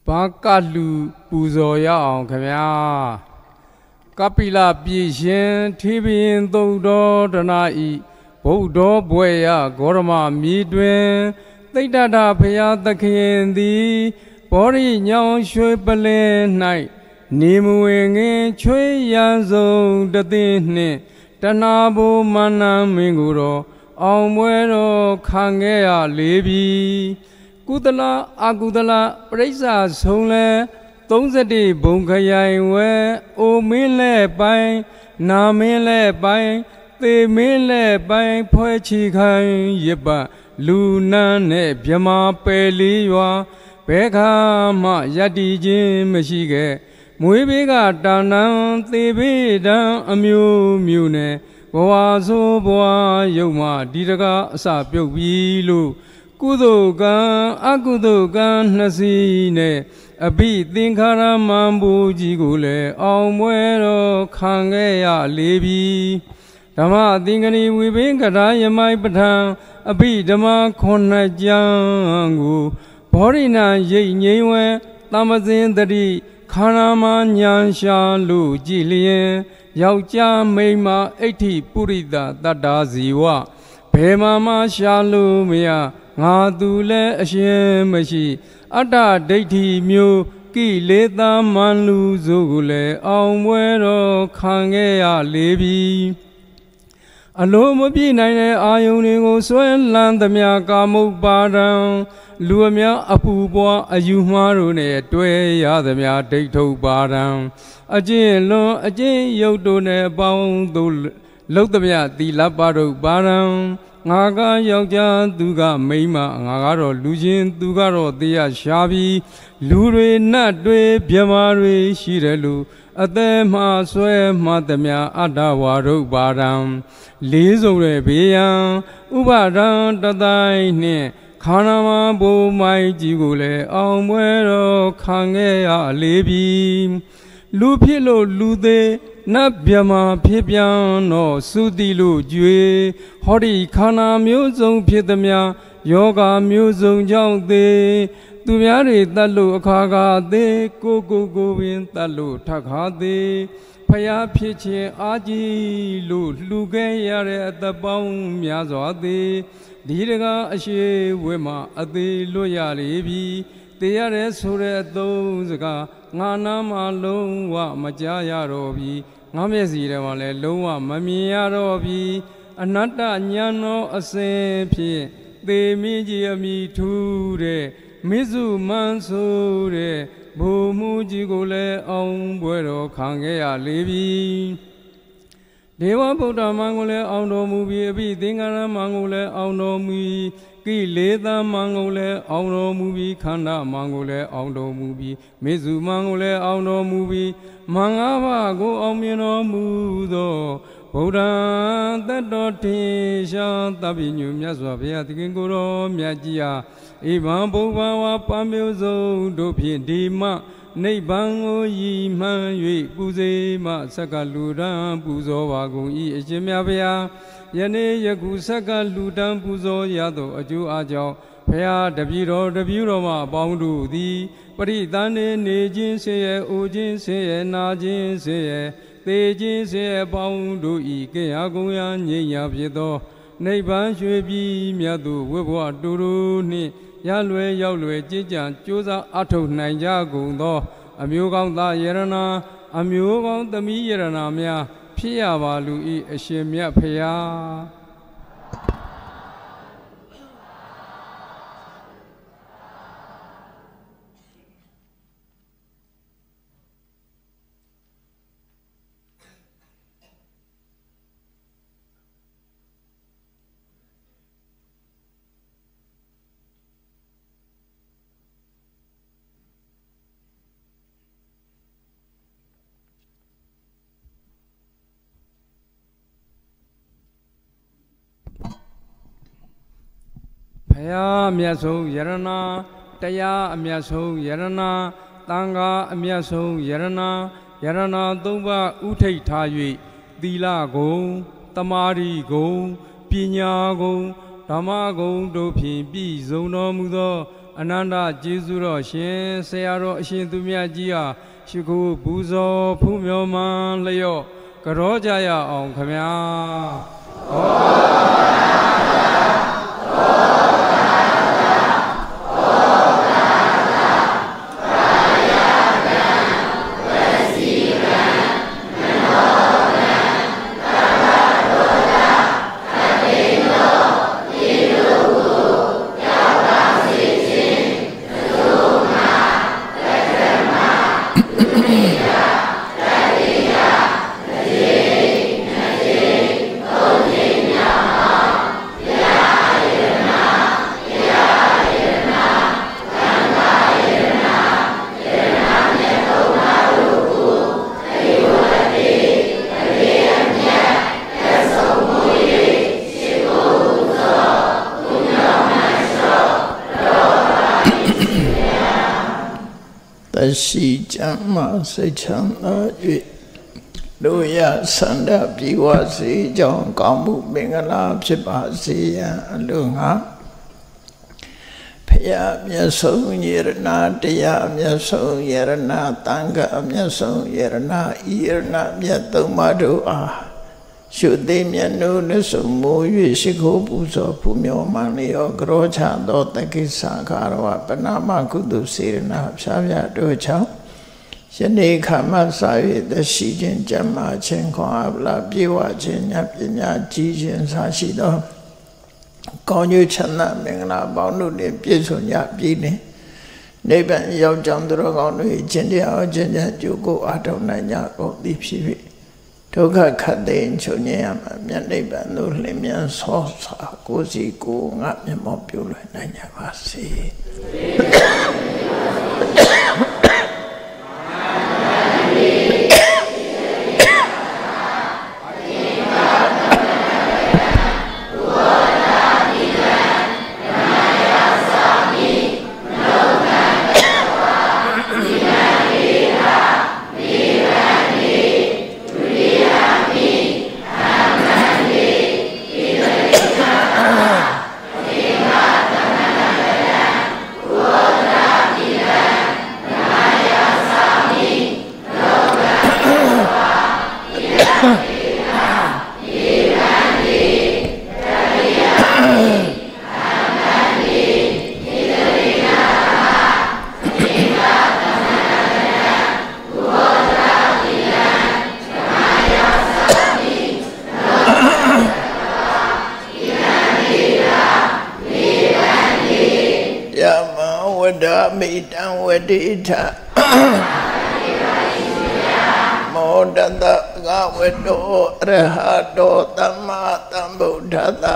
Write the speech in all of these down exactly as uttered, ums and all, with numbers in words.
ဘာကလူပူဇော်ရအောင်ခင်ဗျာကပိလပြည်ရှင်ထေဘရင်သုံးတော်တနာဤဗုဒ္ဓဘွယ်ရဂေါရမမြေတွင်သိတ္တတာဖရာသခင်သည်ဘောရိညောင်ရွှေပလင်း၌နေမဝင်ငင်ချွေးရန်စုံတသိနှင့်တနာဘိုမန္နမင်းကိုတော့အောင်ပွဲတော်ခံခဲ့ရလေပြီကုသလအကုသလပြိဿဆုံးလဲသုံးစတိဘုံခရိုင်ဝဲအိုမင်းလဲပိုင်နာမင်းလဲပိုင်သေမင်းလဲပိုင်ဖွဲချီခိုင်ရစ်ပလူနန်းနဲ့မြမပယ်လေးရွာဘဲခါမှယတ္တိချင်းမရှိခဲ့မွေးဘေးကတာနံသေဘေးတံအမျိုးမျိုးနဲ့ဘဝဆိုးဘဝရုပ်မှဒီတကားအစပြုတ်ပြီလို့ကုသိုလ်ကံအကုသိုလ်ကံနှစ်စီးနဲ့အဘိသင်္ခါရမန်ဘူကြီးကိုလည်းအောင်ပွဲတော်ခံခဲ့ရလေပြီဓမ္မသင်္ကနီဝိဘင်္ဂရာယမိုင်ပဋ္ဌာန်အဘိဓမ္မခုနှစ်ကျမ်းကိုဘောရိနာရိတ်ငိမ့်ဝဲသမ္ပဇင်တတိခန္ဓာမညာရှာလို့ကြည်လျင်ယောက်ျားမိန်းမအဋ္ဌိပုရိသတတ္တာဇီဝဘယ်မှာမှရှာလို့မရငါသူလဲအရှင်မရှိအတ္တဒိဋ္ဌိမျိုးကိလေသာမန်လူစုကိုလည်းအောင်ပွဲတော်ခံခဲ့ရလေပြီအလိုမပြည့်နိုင်တဲ့အာယုန်တွေကိုဆွဲလန်းသမျှကာမုပ္ပါဒံလူအများအပူပွားအယူမှားတို့နဲ့တွဲရသမျှဒိဋ္ဌုပ္ပါဒံအကျင့်လွန်အကျင့်ရုပ်တို့နဲ့ပေါင်းသို့လှုပ်သမျှသီလပရုပ္ပါဒံငါကယောက်ျားသူကမိန်းမငါကတော့လူချင်းသူကတော့သေရရှားပြီးလူတွေနတ်တွေမြမာတွေရှိတယ်လို့အသက်မှဆွဲမှသမျှအတ္တဝါရုပ္ပါဒံလေးစုံတဲ့ဘေးရန်ဥပါဒံတတိုင်းနှင့်ခန္ဓာမဘိုးမိုင်းကြီးကိုလည်းအောင်ပွဲတော်ခံခဲ့ရလေပြီလူဖြစ်လို့လူသေးနတ်မြမာဖြစ်ပြန်တော့သုတိလို့ကြွေးဟောဒီခန္ဓာမျိုးစုံဖြစ်သမျှယောဂမျိုးစုံကြောင့်သေးသူများတွေတတ်လို့အခါကသေးကိုကိုကိုပင်တတ်လို့ထပ်ခါသေးဖယားဖြစ်ခြင်းအာကြီးလို့လှူခဲ့ရတဲ့အသက်ပေါင်းများစွာသေးဒီတကားအရှိဝဲမှာအသေးလွတ်ရလေပြီတေရတဲ့ဆိုတဲ့အသုံးစကားငါနာမလုံးဝမကြားရတော့ပြီငါမျက်စီထဲမှာလည်းလုံးဝမမြင်ရတော့ပြီအနတ္တဉာဏ်တော်အစဉ်ဖြင့်သေမင်းကြီးအမိထူးတဲ့မိစုမန်းဆိုတဲ့ဘုံမူကြီးကိုလည်းအောင်ပွဲတော်ခံခဲ့ရလေပြီဒေဝဗုဒ္ဓမန်ကိုလည်းအောင်တော်မူပြီးအဘိသင်္ကာရမန်ကိုလည်းအောင်တော်မူကိလေသာမန်ကိုလည်းအောင်တော်မူပြီးခန္ဓာမန်ကိုလည်းအောင်တော်မူပြီးမေစုမန်ကိုလည်းအောင်တော်မူပြီးမင်္ဂဘာကိုအောင်မြင်တော်မူသောဗုဒ္ဓတတ္တောထေရှာသဗ္ဗညုမြတ်စွာဘုရားသခင်ကိုယ်တော်မြတ်ကြီးဟာဧဗံဘုဗ္ဗဝါပန်းမျိုးစုံတို့ဖြင့်ဒီမနိဗ္ဗာန်ကိုရည်မှန်း၍ပူဇေမဆက်ကလူတန်းပူဇော်ပါကုန်၏အရှင်မြတ်ဘုရားယနေ့ယခုဆက်ကလူတန်းပူဇော်ရသောအကျိုးအားကြောင့်ဘုရားတပည့်တော်တပည့်တော်မအပေါင်းတို့သည်ပရိသန်နေနေခြင်းဆင်းရဲအိုခြင်းဆင်းရဲနာခြင်းဆင်းရဲသေခြင်းဆင်းရဲပေါင်းတို့၏ကေယကုံယငြိမ်းရာဖြစ်သောနိဗ္ဗာန်ရွှေပြည်မြတ်သို့ဝိဘဝတူတို့နှင့်ရလွယ်ရောက်လွယ်ကြည်ကြံကြိုးစားအထောက်နိုင်ကြကုန်သောအမျိုးကောင်းသားယရနာအမျိုးကောင်းသမီးယရနာများဖြစ်ရပါလူ၏အရှင်မြတ်ဖရာဘုရားအမြတ်ဆုံးယရနာတရားအမြတ်ဆုံးယရနာသံဃာအမြတ်ဆုံးယရနာယရနာသုံးပါးဥထိတ်ထား၍သီလဂုံတမာရီဂုံပညာဂုံဓမ္မဂုံတို့ဖြင့်ပြည့်စုံတော်မူသောအနန္တကျေးဇူးတော်ရှင်ဆရာတော်အရှင်သူမြတ်ကြီးဟာရှိခိုးပူဇော်ဖူးမြော်မှန်လျော့ကြောကြရအောင်ခမညာဟောရှိကြမှာစိတ်ချမ်းသာ၍တို့ရဆန္ဒပြေဝစေကြောင်းကောင်းမှုမင်္ဂလာဖြစ်ပါစေရန်အလို့ငါဖယားမြတ်ဆုံးယရဏတရားမြတ်ဆုံးယရဏတန်ခါမြတ်ဆုံးယရဏဤယရဏမြတ်သုံးပါးတို့အားရှုသိမြတ်နိုးနှဆုံမိုး၍ရှိခိုးပူဇော်ဖူးမြော်မှန်လျောကြောချသောတက္ကိသံဃာရဝပနာမကုသိုလ်စေရနာဖြားဖြားတို့ချောင်းယနေ့ခါမှစ၍တရှိခြင်းကြမ်းမာခြင်းခွန်အားလာပြေဝခြင်းဉာဏ်ပညာကြီးခြင်းသာရှိသောကောင်းကျိုးချမ်းသာမင်္ဂလာပေါင်းတို့နှင့်ပြည့်စုံကြပြီနှင့်နိဗ္ဗာန်ရောက်ကြောင်းသူတော်ကောင်းတို့၏ခြင်းတရားခြင်းချမ်းကြိုးကိုအားထုတ်နိုင်ကြကုန်သည်ဖြစ်၍ဒုက္ခခတ်သိမ်းချုပ်ငြိမ်းရမှာမြတ်နိဗ္ဗာန်သို့လျင်မြန်ဆောစွာကိုယ်စီကိုယ်ငါမျက်မှောက်ပြုလွယ်နိုင်ကြပါစေမိတံဝတိထမောဒတဂဝတောရဟတောသမ္မာသမ္ဗုဒ္ဓသာ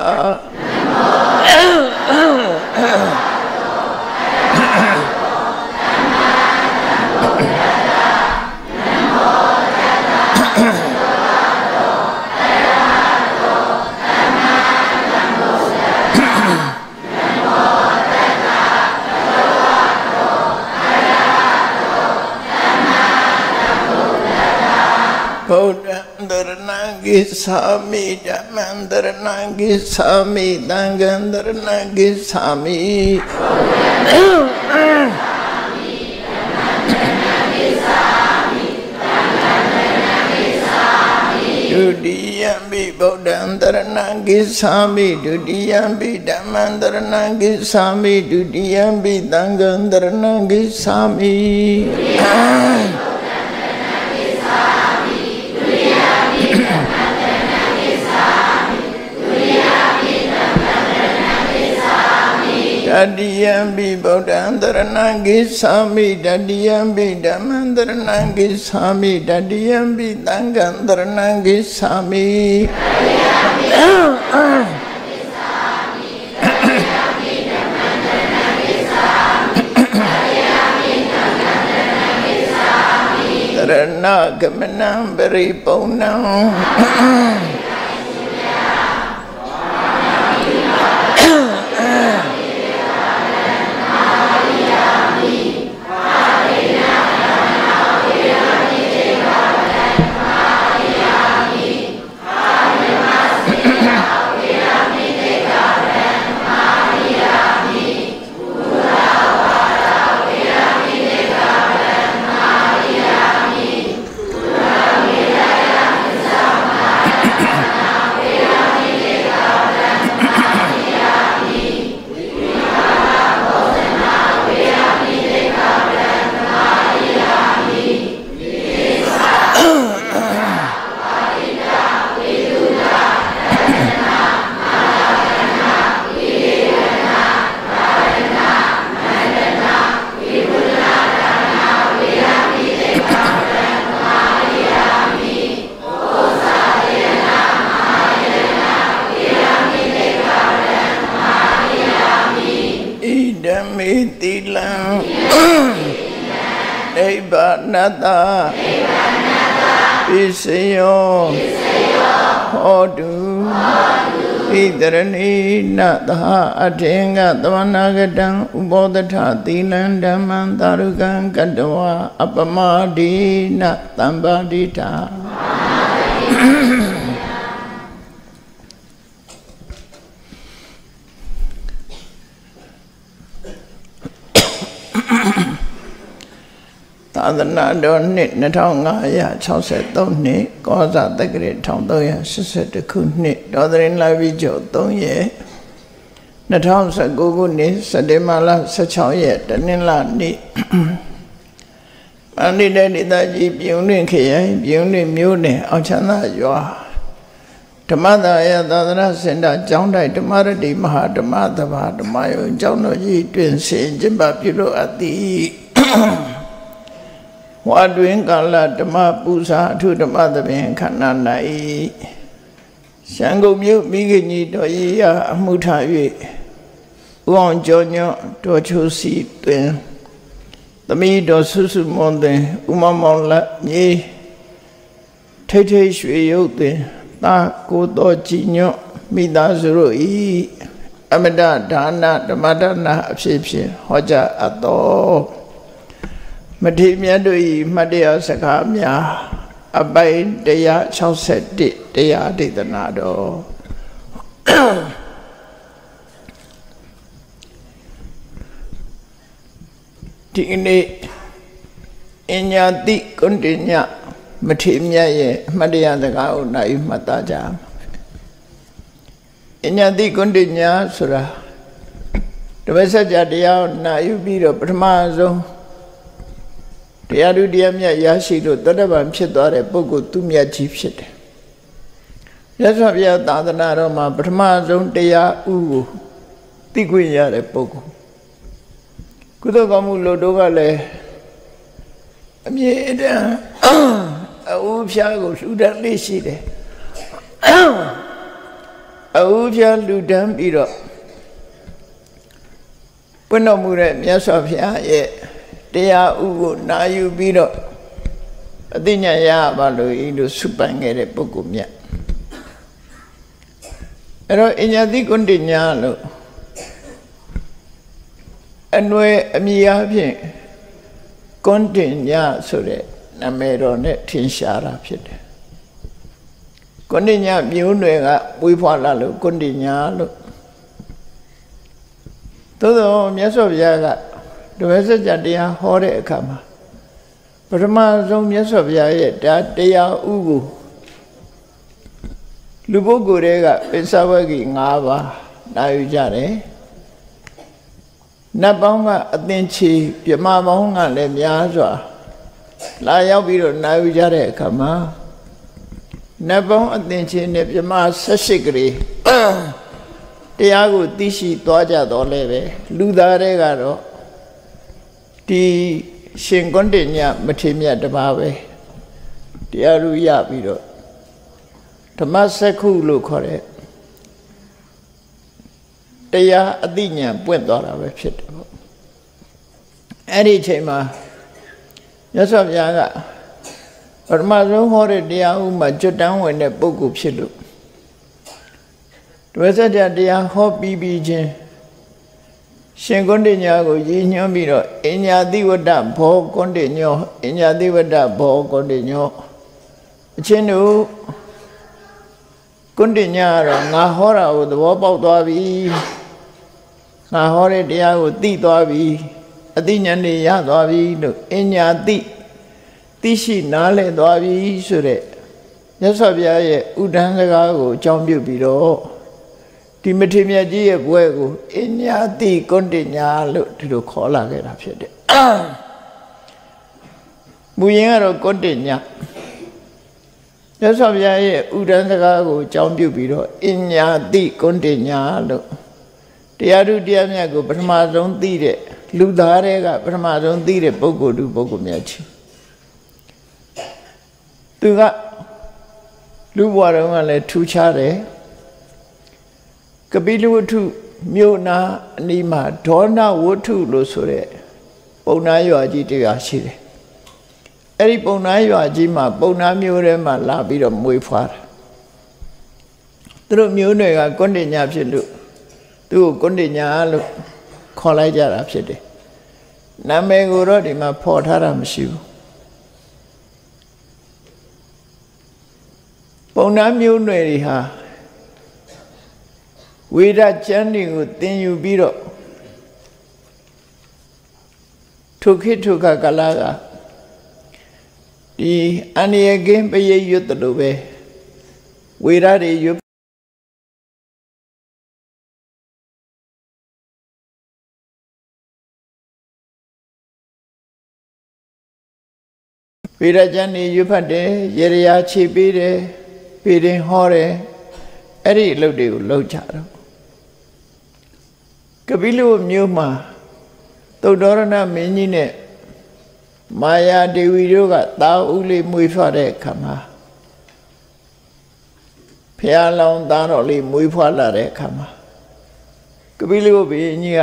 ဗုဒ္ဓံတရဏံဂိသာမိဓမ္မံတရဏံဂိသာမိသံဃံတရဏံဂိသာမိဒုတိယံပိဗုဒ္ဓံတရဏံဂိသာမိဒုတိယံပိဓမ္မံတရဏံဂိသာမိဒုတိယံပိသံဃံတရဏံဂိသာမိတတိယံပိဗုဒ္ဓံတရဏံဂိသာမိတတိယံပိဓမ္မံတရဏံဂိသာမိတတိယံပိသံဃံတရဏံဂိသာမိတရဏဂမနံပရိပုံဏံติลังนิพพานัตตาปิสโยโหตุอิตรณีนัตถาอเทงกตวนาคตังอุโบดถาติลังธัมมังตารุกังกัตวะอัปปมาดีนะตัมปาดิตาသာသနာတော်နှစ်နှစ်ထောင်ငါးရာခြောက်ဆယ်သုံးနှစ်ကောဇာတက္ကရာတစ်ထောင်သုံးရာရှစ်ဆယ်တစ်ခုနှစ်ဒေါ်သရင်လာပြီးကျော်သုံးရက်နှစ်ထောင်ဆယ်ကိုခုနှစ်စက်တင်ဘာလဆယ်ခြောက်ရက်တနင်္လာနေ့ပန္တိတဲ့ဒေသကြီးပြုံးလင့်ခရိုင်ပြုံးလင့်မြို့နယ်အောင်ချမ်းသာရွာဓမ္မသာယသာသနာစင်တာကျောင်းတိုက်ဓမ္မရတိမဟာဓမ္မသဘာဓမ္မယုံကျောင်းတော်ကြီးတွင်ဆင်ကျင်းပပြုလို့အပ်သည်ဝါတွင်ကာလဓမ္မပူဇာအထုဓမ္မသဘင်ခန္ဓာ၌ရှမ်းကုတ်မြို့မိခင်ကြီးတော်ကြီးရအမှုထ၍ဥအောင်ကျော်ညွန့်တော်ချိုစီတွင်သမီးတော်ဆုစုမွန်တွင်ဥမမောင်လက်မြေထိတ်ထိတ်ရွှေရုပ်တွင်သာကိုတော်ကြည်ညွန့်မိသားစုတို့ဤအမတဒါနဓမ္မဒါနအဖြစ်ဖြင့်ဟောကြားအပ်တော်မထေမြတ်တို့ဤမှတ်တရားစကားများအပိုင်းone sixty-oneတရားဒေသနာတော်ဒီနေ့အညာတိကုဏ္ဍညမထေမြတ်ရဲ့အမှတ်တရားစကားကိုနိုင်မှတ်သားကြအညာတိကုဏ္ဍညဆိုတာဓမ္မစကြာတရားကိုနာယူပြီးတော့ပထမဆုံးတရားသူတရားမြတ်ရရှိလို့သောတပန်ဖြစ်သွားတဲ့ပုဂ္ဂိုလ်သူမြတ်ကြီးဖြစ်တယ်။မြတ်စွာဘုရားသာသနာတော်မှာပထမဆုံးတရားဥကိုသိခွင့်ရတဲ့ပုဂ္ဂိုလ်ကုသိုလ်ကောင်းမှုလို့တို့ကလည်းအမြဲတမ်းအဥဖြာကိုလှူဒန်းလေးရှိတယ်။အဥဖြာလှူဒန်းပြီးတော့ပွင့်တော်မူတဲ့မြတ်စွာဘုရားရဲ့တရားဥကိုနာယူပြီးတော့အသိဉာဏ်ရပါလို့ဤလိုစုပိုင်ခဲ့တဲ့ပုဂ္ဂိုလ်မြတ်အဲ့တော့အညာတိကုဏ္ဍညလို့အနွယ်အမည်အဖြစ်ကုဏ္ဍညဆိုတဲ့နာမည်တော်နဲ့ထင်ရှားတာဖြစ်တယ်ကုဏ္ဍညမျိုးနွယ်ကပွေးဖွာလာလို့ကုဏ္ဍညလို့သို့သောမြတ်စွာဘုရားကဓမ္မစကြာတရားဟောတဲ့အခါမှာပထမဆုံးမြတ်စွာဘုရားရဲ့တရားဥကိုလူပုဂ္ဂိုလ်တွေကပိဿဝဂီ၅ပါးနာယူကြတယ်နတ်ပေါင်းကအသင်္ချေပြမပေါင်းကလည်းများစွာလာရောက်ပြီးတော့နာယူကြတဲ့အခါမှာနတ်ပေါင်းအသင်္ချေနဲ့ပြမ၁၈ကလေးတရားကိုသိရှိသွားကြတော့လည်းပဲလူသားတွေကတော့ဒီရှင်ကုဏ္ဍညမထေမြတ်တပါးပဲတရားလူရပြီးတော့ဓမ္မစက္ခုလို့ခေါ်တဲ့တရားအသိဉာဏ်ပွင့်သွားတာပဲဖြစ်တယ်ပေါ့အဲ့ဒီအချိန်မှာမြတ်စွာဘုရားကပထမဆုံးဟောတဲ့တရားဥမှာကျွတ်တန်းဝင်တဲ့ပုဂ္ဂိုလ်ဖြစ်လို့ဓမ္မစကြာတရားဟောပြီးပြီးချင်းရှင်ကုဏ္ဍညကိုရည်ညွှန်းပြီးတော့အညာတိဝတ္တဘောကုဏ္ဍညောအညာတိဝတ္တဘောကုဏ္ဍညောအချင်းတို့ကုဏ္ဍညကတော့ငါဟောတာကိုသဘောပေါက်သွားပြီငါဟောတဲ့တရားကိုသိသွားပြီအသိဉာဏ်တွေရသွားပြီလို့အညာတိသိရှိနားလည်သွားပြီဆိုတဲ့မြတ်စွာဘုရားရဲ့ဥဒ္ဒန်းစကားကိုအကြောင်းပြုပြီးတော့ဒီမထေမြတ်ကြီးရဲ့ဘွဲကိုအညာတိကုဏ္ဍညလို့ဒီလိုခေါ်လာခဲ့တာဖြစ်တယ်မူရင်းကတော့ကုဏ္ဍညမြတ်စွာဘုရားရဲ့ဥဒ္ဒန်းစကားကိုအကြောင်းပြုပြီးတော့အညာတိကုဏ္ဍညလို့တရားသူတရားမြတ်ကိုပထမဆုံးသိတဲ့လူသားတွေကပထမဆုံးသိတဲ့ပုဂ္ဂိုလ်သူပုဂ္ဂိုလ်မြတ်ချင်းသူကလူဘဝတုန်းကလည်းထူးခြားတယ်ကပိလဝတ္ထုမြို့နာအနီးမှာဒေါနဝတ္ထုလို့ဆိုတဲ့ပုံနာရွာကြီးတရားရှိတယ်အဲ့ဒီပုံနာရွာကြီးမှာပုံနာမျိုးထဲမှာလာပြီးတော့မွေးဖွားတာသူတို့မျိုးနွယ်ကကွန်းတင်ညာဖြစ်လို့သူ့ကိုကွန်းတင်ညာလို့ခေါ်လိုက်ကြတာဖြစ်တယ်နာမည်ကိုတော့ဒီမှာဖော်ထားတာမရှိဘူးပုံနာမျိုးနွယ်တွေဟာဝေဒကျမ်းတွေကိုသင်ယူပြီးတော့ထုခိထုခကလာကဒီအန္တရာယ်ကင်းပရိရွတ်တယ်လို့ပဲဝေဒတွေရွတ်ဝေဒကျမ်းတွေရွတ်ဖတ်တယ်ရေရာခြေပေးတယ်ပေရင်ဟောတယ်အဲ့ဒီအလုပ်တွေကိုလုပ်ကြတော့ကပိလုမြို့မှာသုတ္တရဏမင်းကြီးနဲ့မာယာဒေဝီတို့ကတာဦးလေးမွေးဖွားတဲ့အခါမှာဖျားလောင်သားတော်လေးမွေးဖွားလာတဲ့အခါမှာကပိလုဘုရင်ကြီးက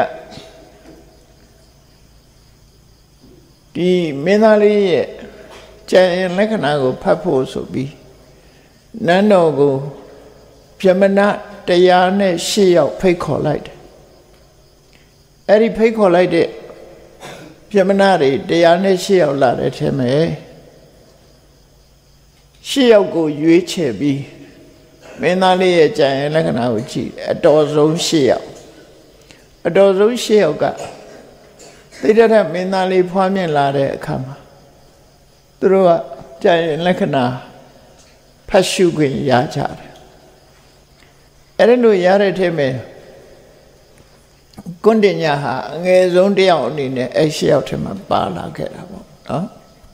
ဒီမင်းသားလေးရဲ့ကျန်လက္ခဏာကိုဖတ်ဖို့ဆိုပြီးနန်းတော်ကိုပြမနာတရားနဲ့ရှေ့ရောက်ဖိတ်ခေါ်လိုက်တယ်အဲ့ဒီဖိတ်ခေါ်လိုက်တဲ့ပြမနာတွေတရားနဲ့ရှေ့ရောက်လာတဲ့ထဲမှာရှေ့ရောက်ကိုရွေးချယ်ပြီးမင်းသားလေးရဲ့ကြံရလက္ခဏာကိုကြည့်အတော်ဆုံးရှေ့ရောက်အတော်ဆုံးရှေ့ရောက်ကသိတဲ့ထက်မင်းသားလေးဖွားမြင်လာတဲ့အခါမှာသူတို့ကကြံရလက္ခဏာဖတ်ရှုခွင့်ရကြတယ်အဲ့ဒီလိုရတဲ့ထဲမှာကွန်းတင်ညာဟာအငယ်ဆုံးတယောက်အနေနဲ့အဲ့ရှေ့ရောက်ထဲမှာပါလာခဲ့တာပေါ့နော်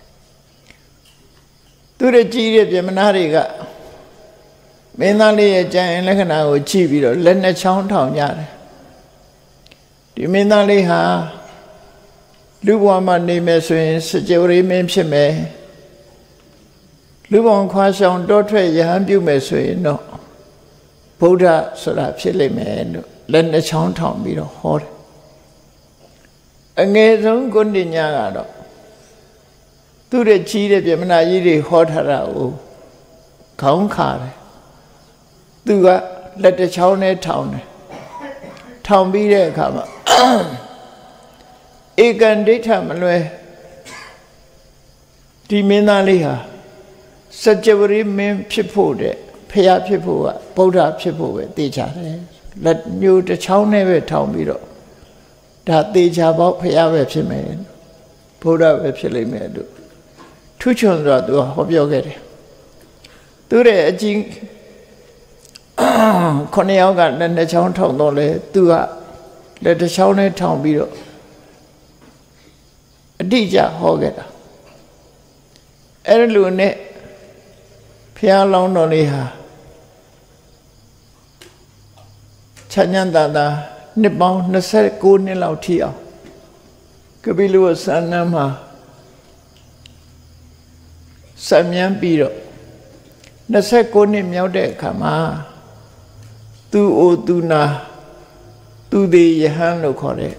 သူတို့ကြည့်တဲ့ပြမနာတွေကမင်းသားလေးရဲ့ကြံရင်လက္ခဏာကိုကြည့်ပြီးတော့လက်နှစ်ချောင်းထောင်ကြတယ်ဒီမင်းသားလေးဟာလူဘဝမှာနေမယ်ဆိုရင်စကြဝဠာမင်းဖြစ်မယ်လူဘဝခွာဆောင်တောထွက်ရဟန်းပြုမယ်ဆိုရင်တော့ဗုဒ္ဓဆိုတာဖြစ်လိမ့်မယ်လို့လက်နှစ်ချောင်းထောင်ပြီးတော့ဟောတယ်အငယ်ဆုံးကွန်းတင်ညာကတော့သူ့ရဲ့ကြီးတဲ့ပြမနာကြီးတွေဟောထားတာကိုခေါင်းခါတယ်သူကလက်တစ်ချောင်းနဲ့ထောင်တယ်ထောင်ပြီးတဲ့အခါမှာဧကံဒိဋ္ဌမလွဲဒီမင်းသားလေးဟာစัจ java ရိမင်းဖြစ်ဖို့တဲ့ဖျားဖြစ်ဖို့ကဗုဒ္ဓဖြစ်ဖို့ပဲသိကြတယ်လက်ညိုတစ်ချောင်းနဲ့ပဲထောင်ပြီးတော့ဒါသေချာပေါက်ဖျားပဲဖြစ်မယ်ဗုဒ္ဓပဲဖြစ်လိမ့်မယ်လို့ထူးချွန်စွာသူကဟောပြောခဲ့တယ်သူရဲ့အကြီးခုနှစ်ယောက်ကလက်နှစ်ချောင်းထောင်တော့လေသူကလက်တစ်ချောင်းနဲ့ထောင်ပြီးတော့အတိအကျဟောခဲ့တာအဲ့လိုနဲ့ဖျားလောင်းတော်လေးဟာချမ်းသာတာတာနှစ်ပေါင်းยี่สิบเก้าနှစ်လောက်ထိအောင်ကပိလုဝဆန္နမှာစံမြန်းပြီးတော့ยี่สิบเก้าနှစ်မြောက်တဲ့အခါမှာသူအိုသူနာသူသေးယဟန်လို့ခေါ်တဲ့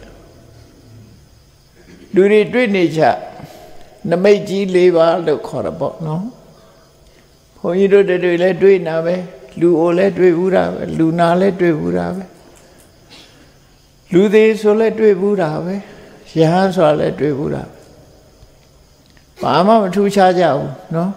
လူတွေတွေ့နေကြနမိတ်ကြီး၄ပါးလို့ခေါ်တာပေါ့နော်ဘုန်းကြီးတို့တွေလည်းတွေ့နာပဲလူအိုလည်းတွေ့ဘူးတာပဲလူနာလည်းတွေ့ဘူးတာပဲလူသေးဆိုလည်းတွေ့ဘူးတာပဲယဟန်ဆိုလည်းတွေ့ဘူးတာဘာမှမထူးခြားကြဘူးနော်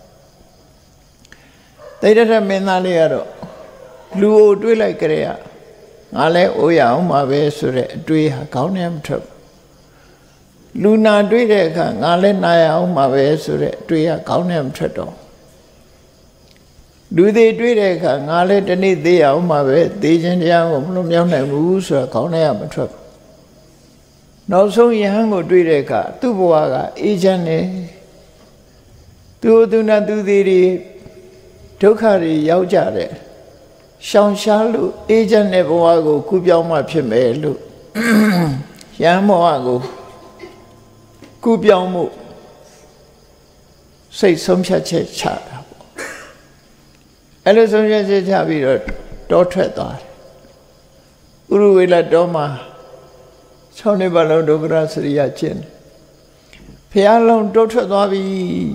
တိတ်တဲ့မင်းသားလေးကတော့လူအိုတွေးလိုက်ကြရငါလည်းအိုရအောင်ပါပဲဆိုတဲ့အတွေးဟာခေါင်းထဲမထွက်လူနာတွေးတဲ့အခါငါလည်းနာရအောင်ပါပဲဆိုတဲ့အတွေးဟာခေါင်းထဲမထွက်တော့လူသေးတွေးတဲ့အခါငါလည်းတနေ့သေးအောင်ပါပဲသေခြင်းတရားကိုမလွန်မြောက်နိုင်ဘူးဆိုတော့ခေါင်းထဲကမထွက်ဘူးနောက်ဆုံးယဟန်ကိုတွေးတဲ့အခါသူ့ဘဝကအေးချမ်းနေသူသူနာသူသေးတွေဒုက္ခတွေရောက်ကြတယ်ရှောင်ရှားလို့အေးချမ်းတဲ့ဘဝကိုကူးပြောင်းမှဖြစ်မယ်လို့ယဟန်ဘဝကိုကူးပြောင်းမှုစိတ်ဆုံးဖြတ်ချက်ချတာပေါ့အဲ့လိုဆုံးဖြတ်ချက်ချပြီးတော့တောထွက်သွားတယ်ဥရဝေလတော်မှာ၆နှစ်ပတ်လုံးဒုက္ခရစရိယကျင့်ဘုရားလုံးတိုးထွက်သွားပြီ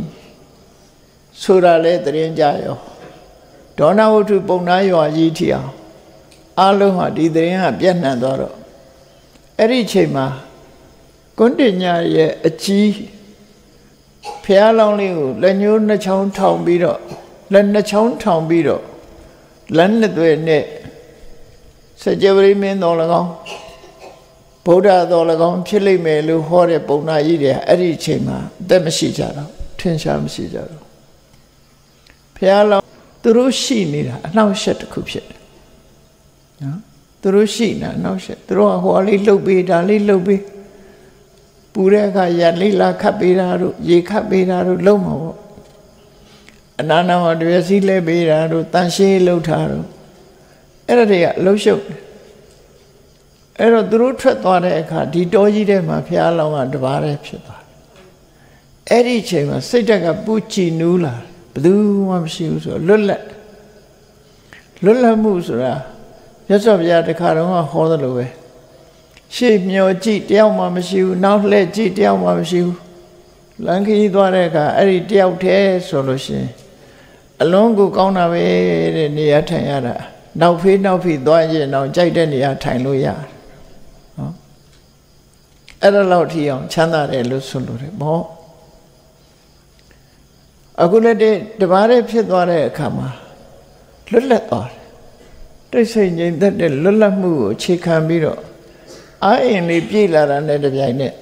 ဆိုတာလဲတရင်ကြရောဒေါနဝတ္ထုပုံနာရွာကြီးထီအောင်အလုံးဟာဒီတရင်ကပြန့်နှံ့သွားတော့အဲ့ဒီချိန်မှာကွန်းတင်ညာရဲ့အကြီးဖះလောင်းလေးကိုလက်ညှိုးနှစ်ချောင်းထောင်ပြီးတော့လက်နှစ်ချောင်းထောင်ပြီးတော့လက်နှစ်သွဲနဲ့စကြဝဠာမင်းတော်၎င်းဗုဒ္ဓတော်၎င်းဖြစ်လိမ့်မယ်လို့ဟောတဲ့ပုံနာကြီးတွေအဲ့ဒီအချိန်မှာအသက်မရှိကြတော့ထင်ရှားမရှိကြတော့ဖះလောင်းသူတို့ရှိနေတာအနှောက်အယှက်တစ်ခုဖြစ်တယ်နော်သူတို့ရှိနေတာအနှောက်အယှက်သူတို့ကဟိုလေးလှုပ်ပေးဒါလေးလှုပ်ပေးပူတဲ့အခါရလိလာခတ်ပေးတာတို့ရေခတ်ပေးတာတို့လုံးမှာပေါ့အနာနာမှာတပြည့်စီလဲပေးတာတို့တန်ရှင်းလှုပ်ထားတို့အဲ့ဒါတွေကအလုံးရှုပ်အဲ့တော့သူတို့ထွက်သွားတဲ့အခါဒီတောကြီးထဲမှာဖះလောင်းကတပါးတည်းဖြစ်သွားအဲ့ဒီအချိန်မှာစိတ်ဓာတ်ကပူချီနူးလာဘယ်သူမှမရှိဘူးဆိုလွတ်လပ်လွတ်လပ်မှုဆိုတာမြတ်စွာဘုရားတခါတော့ဟောသလိုပဲရှေ့မျောကြည့်တယောက်မှမရှိဘူးနောက်လှည့်ကြည့်တယောက်မှမရှိဘူးလမ်းခရီးသွားတဲ့အခါအဲ့ဒီတယောက်တည်းဆိုလို့ရှိရင်အလွန်ကိုကောင်းတာပဲတဲ့နေရာထိုင်ရတာနောက်ဖေးနောက်ဖေးသွားရင်တော့ကြိုက်တဲ့နေရာထိုင်လို့ရတယ်နော်အဲ့ဒါလောက်ထီအောင်ချမ်းသာတယ်လို့ဆိုလို့တယ်ဘောအခုလည်းတပါးတည်းဖြစ်သွားတဲ့အခါမှာလွတ်လပ်သွားတယ်တိတ်ဆိတ်ငြိမ်သက်တဲ့လွတ်လပ်မှုကိုအခြေခံပြီးတော့အာအင်လေးပြေးလာတာနဲ့တပြိုင်နက်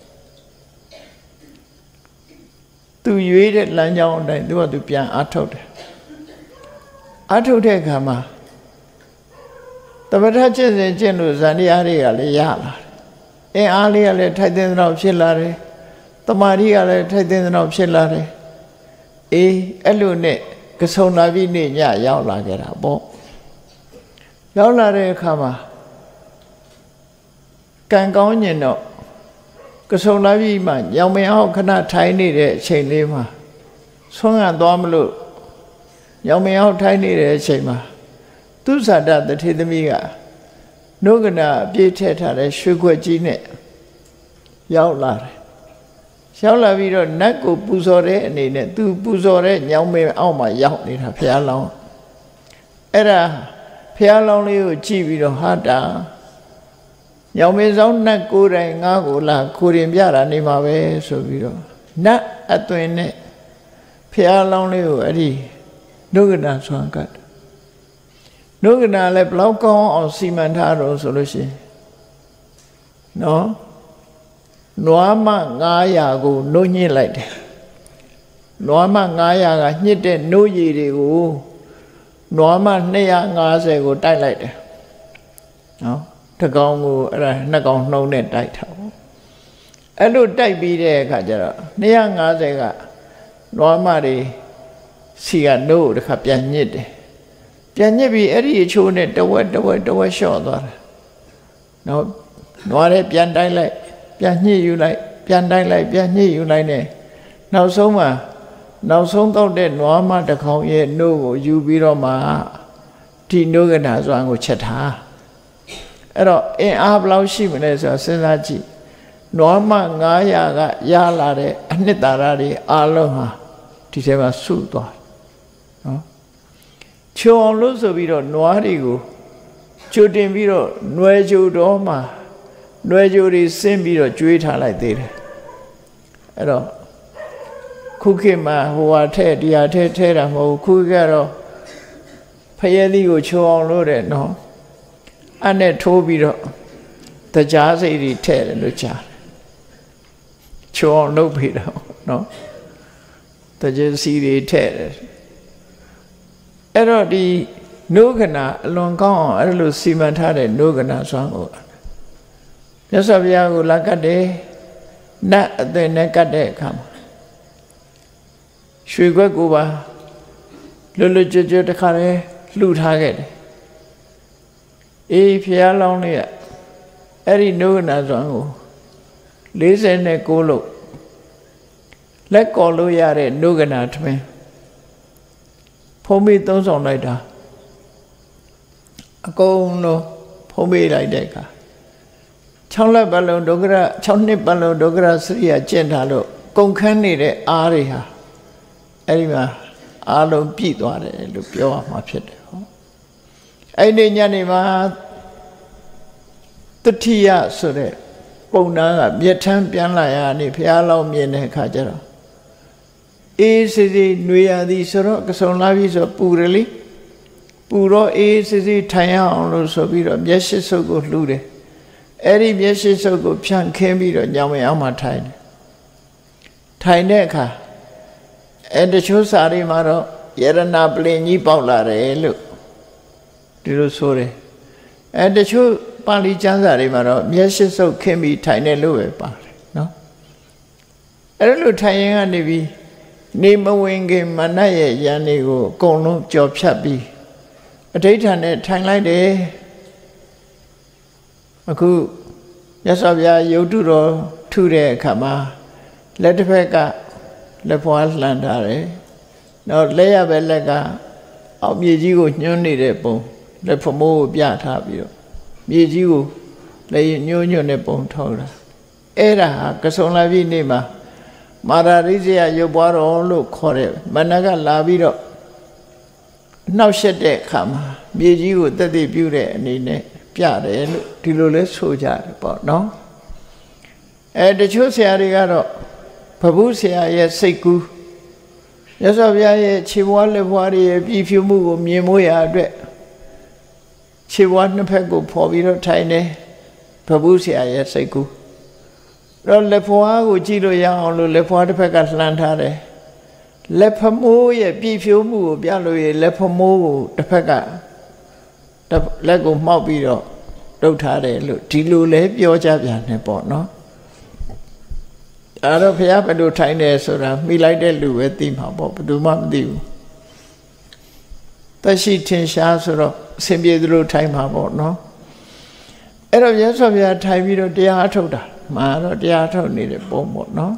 သူရွေးတဲ့လမ်းကြောင်းအတိုင်းသူကသူပြန်အားထုတ်တယ်အားထုတ်တဲ့အခါမှာတပဋ္ဌာကျင့်စဉ်ကျင့်လို့ဇန်တရားတွေကလည်းရလာတယ်အင်အားလေးကလည်းထိုက်တဲ့တော့ဖြစ်လာတယ်တမာရီကလည်းထိုက်တဲ့တော့ဖြစ်လာတယ်အေးအဲ့လိုနဲ့ကဆုံလာပြီးနေ့ညရောက်လာကြတာပေါ့ရောက်လာတဲ့အခါမှာကံကောင်းညင်တော့ကဆုံလာပြီးမှညောင်မင်းအောင်ခဏထိုင်နေတဲ့အချိန်လေးမှာဆွမ်းကသွားမလို့ညောင်မင်းအောင်ထိုင်နေတဲ့အချိန်မှာသူဇာတတထေသမီးကနှုတ်ကနာအပြည့်ထည့်ထားတဲ့ရွှေခွက်ကြီးနဲ့ရောက်လာတယ်ရောက်လာပြီးတော့နတ်ကိုပူဇော်တဲ့အနေနဲ့သူပူဇော်တဲ့ညောင်မင်းအောက်မှာရောက်နေတာဘုရားလောင်းအဲ့ဒါဘုရားလောင်းလေးကိုကြည့်ပြီးတော့ဟာတာညောင်မင်းဆောင်နတ်ကိုယ်တိုင်ငါ့ကိုလာခိုရင်ပြတာနေမှာပဲဆိုပြီးတော့နတ်အသွင်နဲ့ဘုရားလောင်းလေးကိုအဲ့ဒီနှုတ်ကနာဆွမ်းကတ်နှုတ်ကနာလည်းဘလောက်ကောင်းအောင်စီမံထားတော့ဆိုလို့ရှိရင်နော်နွားမငါးရာကိုနှုတ်ညှစ်လိုက်တယ်နွားမငါးရာကညှစ်တဲ့နှုတ်ရည်တွေကိုနွားမနှစ်ရာငါးဆယ်ကိုတိုက်လိုက်တယ်နော်တကောင်ကိုအဲ့ဒါနှစ်ကောင်နှုံးနဲ့တိုက်ထားပေါ့အဲ့လိုတိုက်ပြီးတဲ့အခါကျတော့နှစ်ရာငါးဆယ်ကနွားမတွေစီကနှုတ်တစ်ခါပြန်ညှစ်တယ်ပြန်ညှစ်ပြီးအဲ့ဒီအချိုးနဲ့တဝက်တဝက်တဝက်လျှော့သွားတယ်နော်နွားတွေပြန်တိုက်လိုက်ပြန်ညှစ်ယူလိုက်ပြန်တိုက်လိုက်ပြန်ညှစ်ယူလိုက်နဲ့နောက်ဆုံးမှာနောက်ဆုံးတော့တဲ့နွားမတစ်ကောင်ရဲ့နှုတ်ကိုယူပြီးတော့မှဒီနှုတ်ကနာစွမ်းကိုချက်ထားအဲ့တော့အင်အားဘယ်လောက်ရှိမလဲဆိုတော့စဉ်းစားကြည့်နွားမငါးရာကရလာတဲ့အနှစ်သာရတွေအလုံးဟာဒီထဲမှာစုသွားနော်ချုံအောင်လို့ဆိုပြီးတော့နွားတွေကိုကြိုတင်ပြီးတော့နွယ်ကြိုတော်မှာနွယ်ကြိုတွေဆင်းပြီးတော့ကျွေးထားလိုက်သေးတယ်အဲ့တော့ခုခေတ်မှာဟိုဟာထဲဒီဟာထဲထဲတာမဟုတ်ခုကတော့ဖရဲသီးကိုချုံအောင်လို့တဲ့နော်အဲ့နဲ့ထိုးပြီးတော့တကြားစိတ်တွေထဲတယ်လို့ကြားတယ်ချုံအောင်လုပ်ပြီးတော့နော်တကြားစီတွေထဲတယ်အဲ့တော့ဒီနှုတ်ကနာအလွန်ကောင်းအောင်အဲ့လိုစီမံထားတဲ့နှုတ်ကနာစွမ်းကိုမြတ်စွာဘုရားကိုလာကတ်တယ်နတ်အသွင်နဲ့ကတ်တဲ့အခါမှာရွှေခွက်ကိုပါလွတ်လွတ်ကျွတ်ကျွတ်တခါလဲလှူထားခဲ့တယ်အေးဖျားလောင်းလေးကအဲ့ဒီနှုတ်ကနာစွမ်းကိုလေးဆယ်ကိုလို့လက်ကော်လို့ရတဲ့နှုတ်ကနာထမင်းဖုံးပြီးသုံးဆောင်လိုက်တာအကုန်လုံးဖုံးပေးလိုက်တဲ့အခါ၆လပတ်လုံးဒုက္ခရ၆နှစ်ပတ်လုံးဒုက္ခရစရိယာကျင့်ထားလို့ကုန်ခန်းနေတဲ့အားတွေဟာအဲ့ဒီမှာအားလုံးပြည့်သွားတယ်လို့ပြောရမှာဖြစ်တယ်ဟောအဲ့ဒီညနေမှာတတိယဆိုတဲ့ပုံနာကမြက်ထမ်းပြန်လာရနေဘုရားလောင်းမြင်တဲ့အခါကျတော့အေးစစ်စစ်နှွေရသည်ဆိုတော့ကစုံလာပြီဆိုပူရလေပူတော့အေးစစ်စစ်ထိုင်ရအောင်လို့ဆိုပြီးတော့မျက်ရှိစုပ်ကိုလှူတယ်အဲ့ဒီမျက်ရှိစုပ်ကိုဖြန့်ခင်းပြီးတော့ညောင်မအောင်မှထိုင်တယ်ထိုင်တဲ့အခါအဲ့တချို့စာတွေမှာတော့ယရဏပလင်ကြီးပေါက်လာတယ်လို့ဒီလိုဆိုတယ်အဲ့တချို့ပါဠိကျမ်းစာတွေမှာတော့မျက်ရှိစုပ်ခင်းပြီးထိုင်တယ်လို့ပဲပါတယ်နော်အဲ့လိုထိုင်ရင်ကနေပြီးနေမဝင်ခင်မနတ်ရဲ့ယန္နေကိုအကုန်လုံးကြော်ဖြတ်ပြီးအဋိဋ္ဌာန်နဲ့ထိုင်လိုက်တယ်အခုမြတ်စွာဘုရားရုပ်တုတော်ထုတဲ့အခါမှာလက်တစ်ဖက်ကလက်ဖွားလှန်ထားတယ်နောက်လက်ရပဲလက်ကအောက်မြေကြီးကိုညှွန်းနေတဲ့ပုံလက်ဖမိုးကိုပြထားပြီးတော့မြေကြီးကိုလက်ညှိုးညွှန်းတဲ့ပုံထောက်တာအဲ့ဒါဟာကဆုံလာပြီနေ့မှာမာရာရိဇယရုပ်ပွားတော်လို့ခေါ်တဲ့မနကလာပြီးတော့နှောက်ရှက်တဲ့အခါမှာမြေကြီးကိုတက်တည်ပြုတဲ့အနေနဲ့ပြတယ်လို့ဒီလိုလဲဆိုကြတယ်ပေါ့နော်အဲတချို့ဆရာတွေကတော့ဘုဘူးဆရာရဲ့စိတ်ကူးမြတ်စွာဘုရားရဲ့ခြေပွားလက်ပွားတွေရဲ့ပြည့်ဖြူမှုကိုမြင်မို့ရအတွက်ခြေပွားနှစ်ဖက်ကိုဖော်ပြီးတော့ထိုင်တယ်ဘုဘူးဆရာရဲ့စိတ်ကူးတော့လက်ဖွားကိုကြည့်လို့ရအောင်လို့လက်ဖွားတစ်ဖက်ကလှန်ထားတယ်လက်ဖမိုးရဲ့ပြည့်ဖြိုးမှုကိုပြလို့ရလက်ဖမိုးကိုတစ်ဖက်ကလက်ကိုမှောက်ပြီးတော့တုတ်ထားတယ်လို့ဒီလိုလဲပြောကြပြန်တယ်ပေါ့နော်အဲ့တော့ဘုရားဘယ်လိုထိုင်တယ်ဆိုတာမိလိုက်တဲ့လူပဲသိမှာပေါ့ဘယ်သူမှမသိဘူးသက်ရှိထင်ရှားဆိုတော့အစဉ်ပြေသလိုထိုင်မှာပေါ့နော်အဲ့တော့မြတ်စွာဘုရားထိုင်ပြီးတော့တရားအထုတ်တာမှာတော့တရားထုတ်နေတဲ့ပုံပေါ့နော်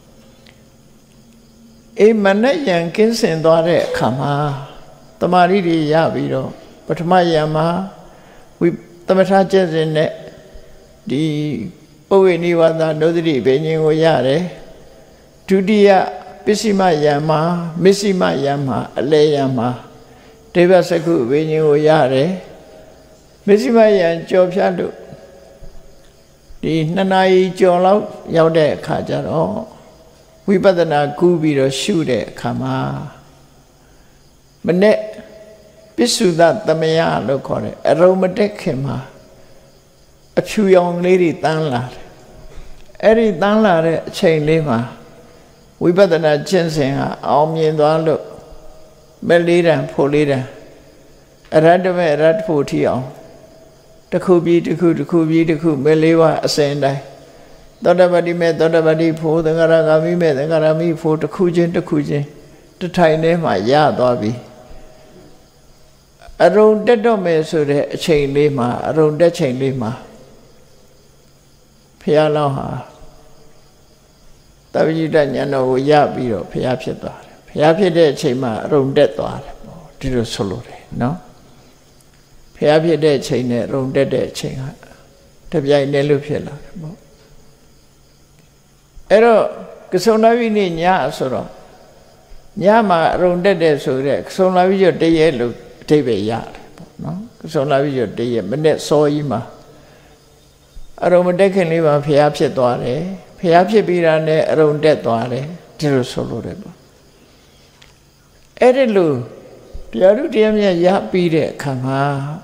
အိမ်မနဲ့ယံကင်းစင်သွားတဲ့အခါမှာတမာရီတွေရပြီးတော့ပထမယံမှာဝိသမထကျက်စဉ်နဲ့ဒီပုဝ္ဝေနိဝါဒနုဒတိဘိညာဉ်ကိုရတယ်ဒုတိယပစ္စည်းမယံမှာမစ္စည်းမယံမှာအလေယံမှာဒေဝစကုဘိညာဉ်ကိုရတယ်မစ္စည်းမယံကြော်ဖြတ်လို့ဒီနှစ်နာရီကျော်လောက်ရောက်တဲ့အခါကျတော့ဝိပဿနာကူးပြီးတော့ရှုတဲ့အခါမှာမနေ့ပစ္စုဒသမယလို့ခေါ်တယ်အရုံမတက်ခင်မှာအဖြူရောင်လေးတွေတန်းလာတယ်အဲ့ဒီတန်းလာတဲ့အချိန်လေးမှာဝိပဿနာကျင့်စဉ်ဟာအောင်မြင်သွားလို့မဲ့လေးတန်ဖို့လေးတန်အရတ္တမဲ့အရတ္တဖို့ထီအောင်တစ်ခုပြီးတစ်ခုတစ်ခုပြီးတစ်ခုမဲ့လေးဝအစဉ်တိုင်းသောတပတိမဲ့သောတပတိဖို့သံဃာရဂါမိမဲ့သံဃာရမိဖို့တစ်ခုချင်းတစ်ခုချင်းတထိုင်ထဲမှာရသွားပြီအရုံတက်တော့မယ်ဆိုတဲ့အချိန်လေးမှာအရုံတက်ချိန်လေးမှာဘုရားလောင်းဟာတပည့်တဉာဏ်တော်ကိုရပြီးတော့ဘုရားဖြစ်သွားတယ်ဘုရားဖြစ်တဲ့အချိန်မှာအရုံတက်သွားတယ်ပေါ့ဒီလိုဆိုလို့တယ်နော်ဘုရားဖြစ်တဲ့အချိန်နဲ့အရုံတက်တဲ့အချိန်ဟာတပြိုင်တည်းလို့ဖြစ်လာတယ်ပေါ့အဲ့တော့ကဆုံလာပြီနေ့ညဆိုတော့ညမှာအရုံတက်တဲ့ဆိုတဲ့ကဆုံလာပြီရတည့်ရဲ့လို့အထိပ္ပယ်ရတယ်ပေါ့နော်ကဆုံလာပြီရတည့်ရဲ့မနေ့စောကြီးမှာအရုံမတက်ခင်လေးမှာဖျားဖြစ်သွားတယ်ဖျားဖြစ်ပြီးတာနဲ့အရုံတက်သွားတယ်ဒီလိုဆိုလို့တယ်ပေါ့အဲ့ဒီလိုတရားဓုတရားမြတ်ရပြီးတဲ့အခါမှာ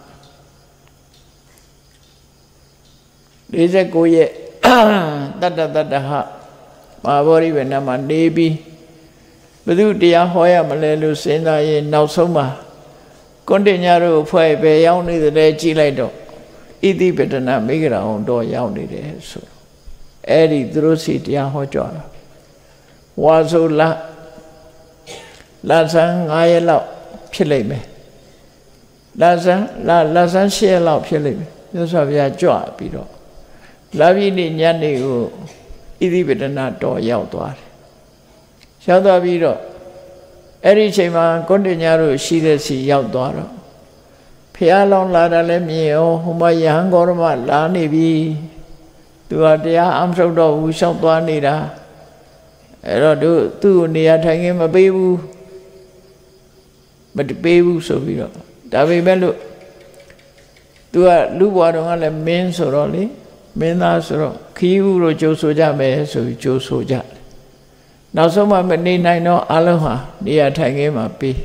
၄၉ရက်တတ္တတတ္တဟမဟာဗောဓိဝေနမှာနေပြီးဘယ်သူတရားဟောရမလဲလို့စဉ်းစားရင်နောက်ဆုံးမှာကွန်တင်ညာတို့အဖွဲ့ပဲရောက်နေတယ်ကြည့်လိုက်တော့ဣတိပတနာမိဂရာအောင်တော့ရောက်နေတယ်ဆိုအဲ့ဒီသူတို့စီတရားဟောကြတာဝါဆိုလလာဆန်း၅ရက်လောက်ဖြစ်လိမ့်မယ်လာဆန်းလာလာဆန်း၈ရက်လောက်ဖြစ်လိမ့်မယ်မြတ်စွာဘုရားကြွပြီးတော့လာပြီနေ့ညနေကိုဣတိပတနာတော်ရောက်သွားတယ်ရောက်သွားပြီးတော့အဲ့ဒီအချိန်မှာကွန်တင်ညာတို့ရှိတဲ့စီရောက်သွားတော့ဖះလောင်းလာတယ်လည်းမြင်ရောဟိုမှာယဟန်ဂေါရမလာနေပြီသူကတရားအမထုတ်တော့ဘူးရှောက်သွားနေတာအဲ့တော့သူသူ့ကိုနေရာထိုင်ခင်းမပေးဘူးမပေးဘူးဆိုပြီးတော့ဒါပေမဲ့လို့သူကလူဘွားတော်ကလည်းမင်းဆိုတော့လေမင်းသားဆိုတော့ခီးဦးတို့ကြိုးဆိုကြမယ်ဆိုပြီးကြိုးဆိုကြတယ်နောက်ဆုံးမှမနေနိုင်တော့အလုံးဟာနေရာထိုင်ခင်းမှာပေး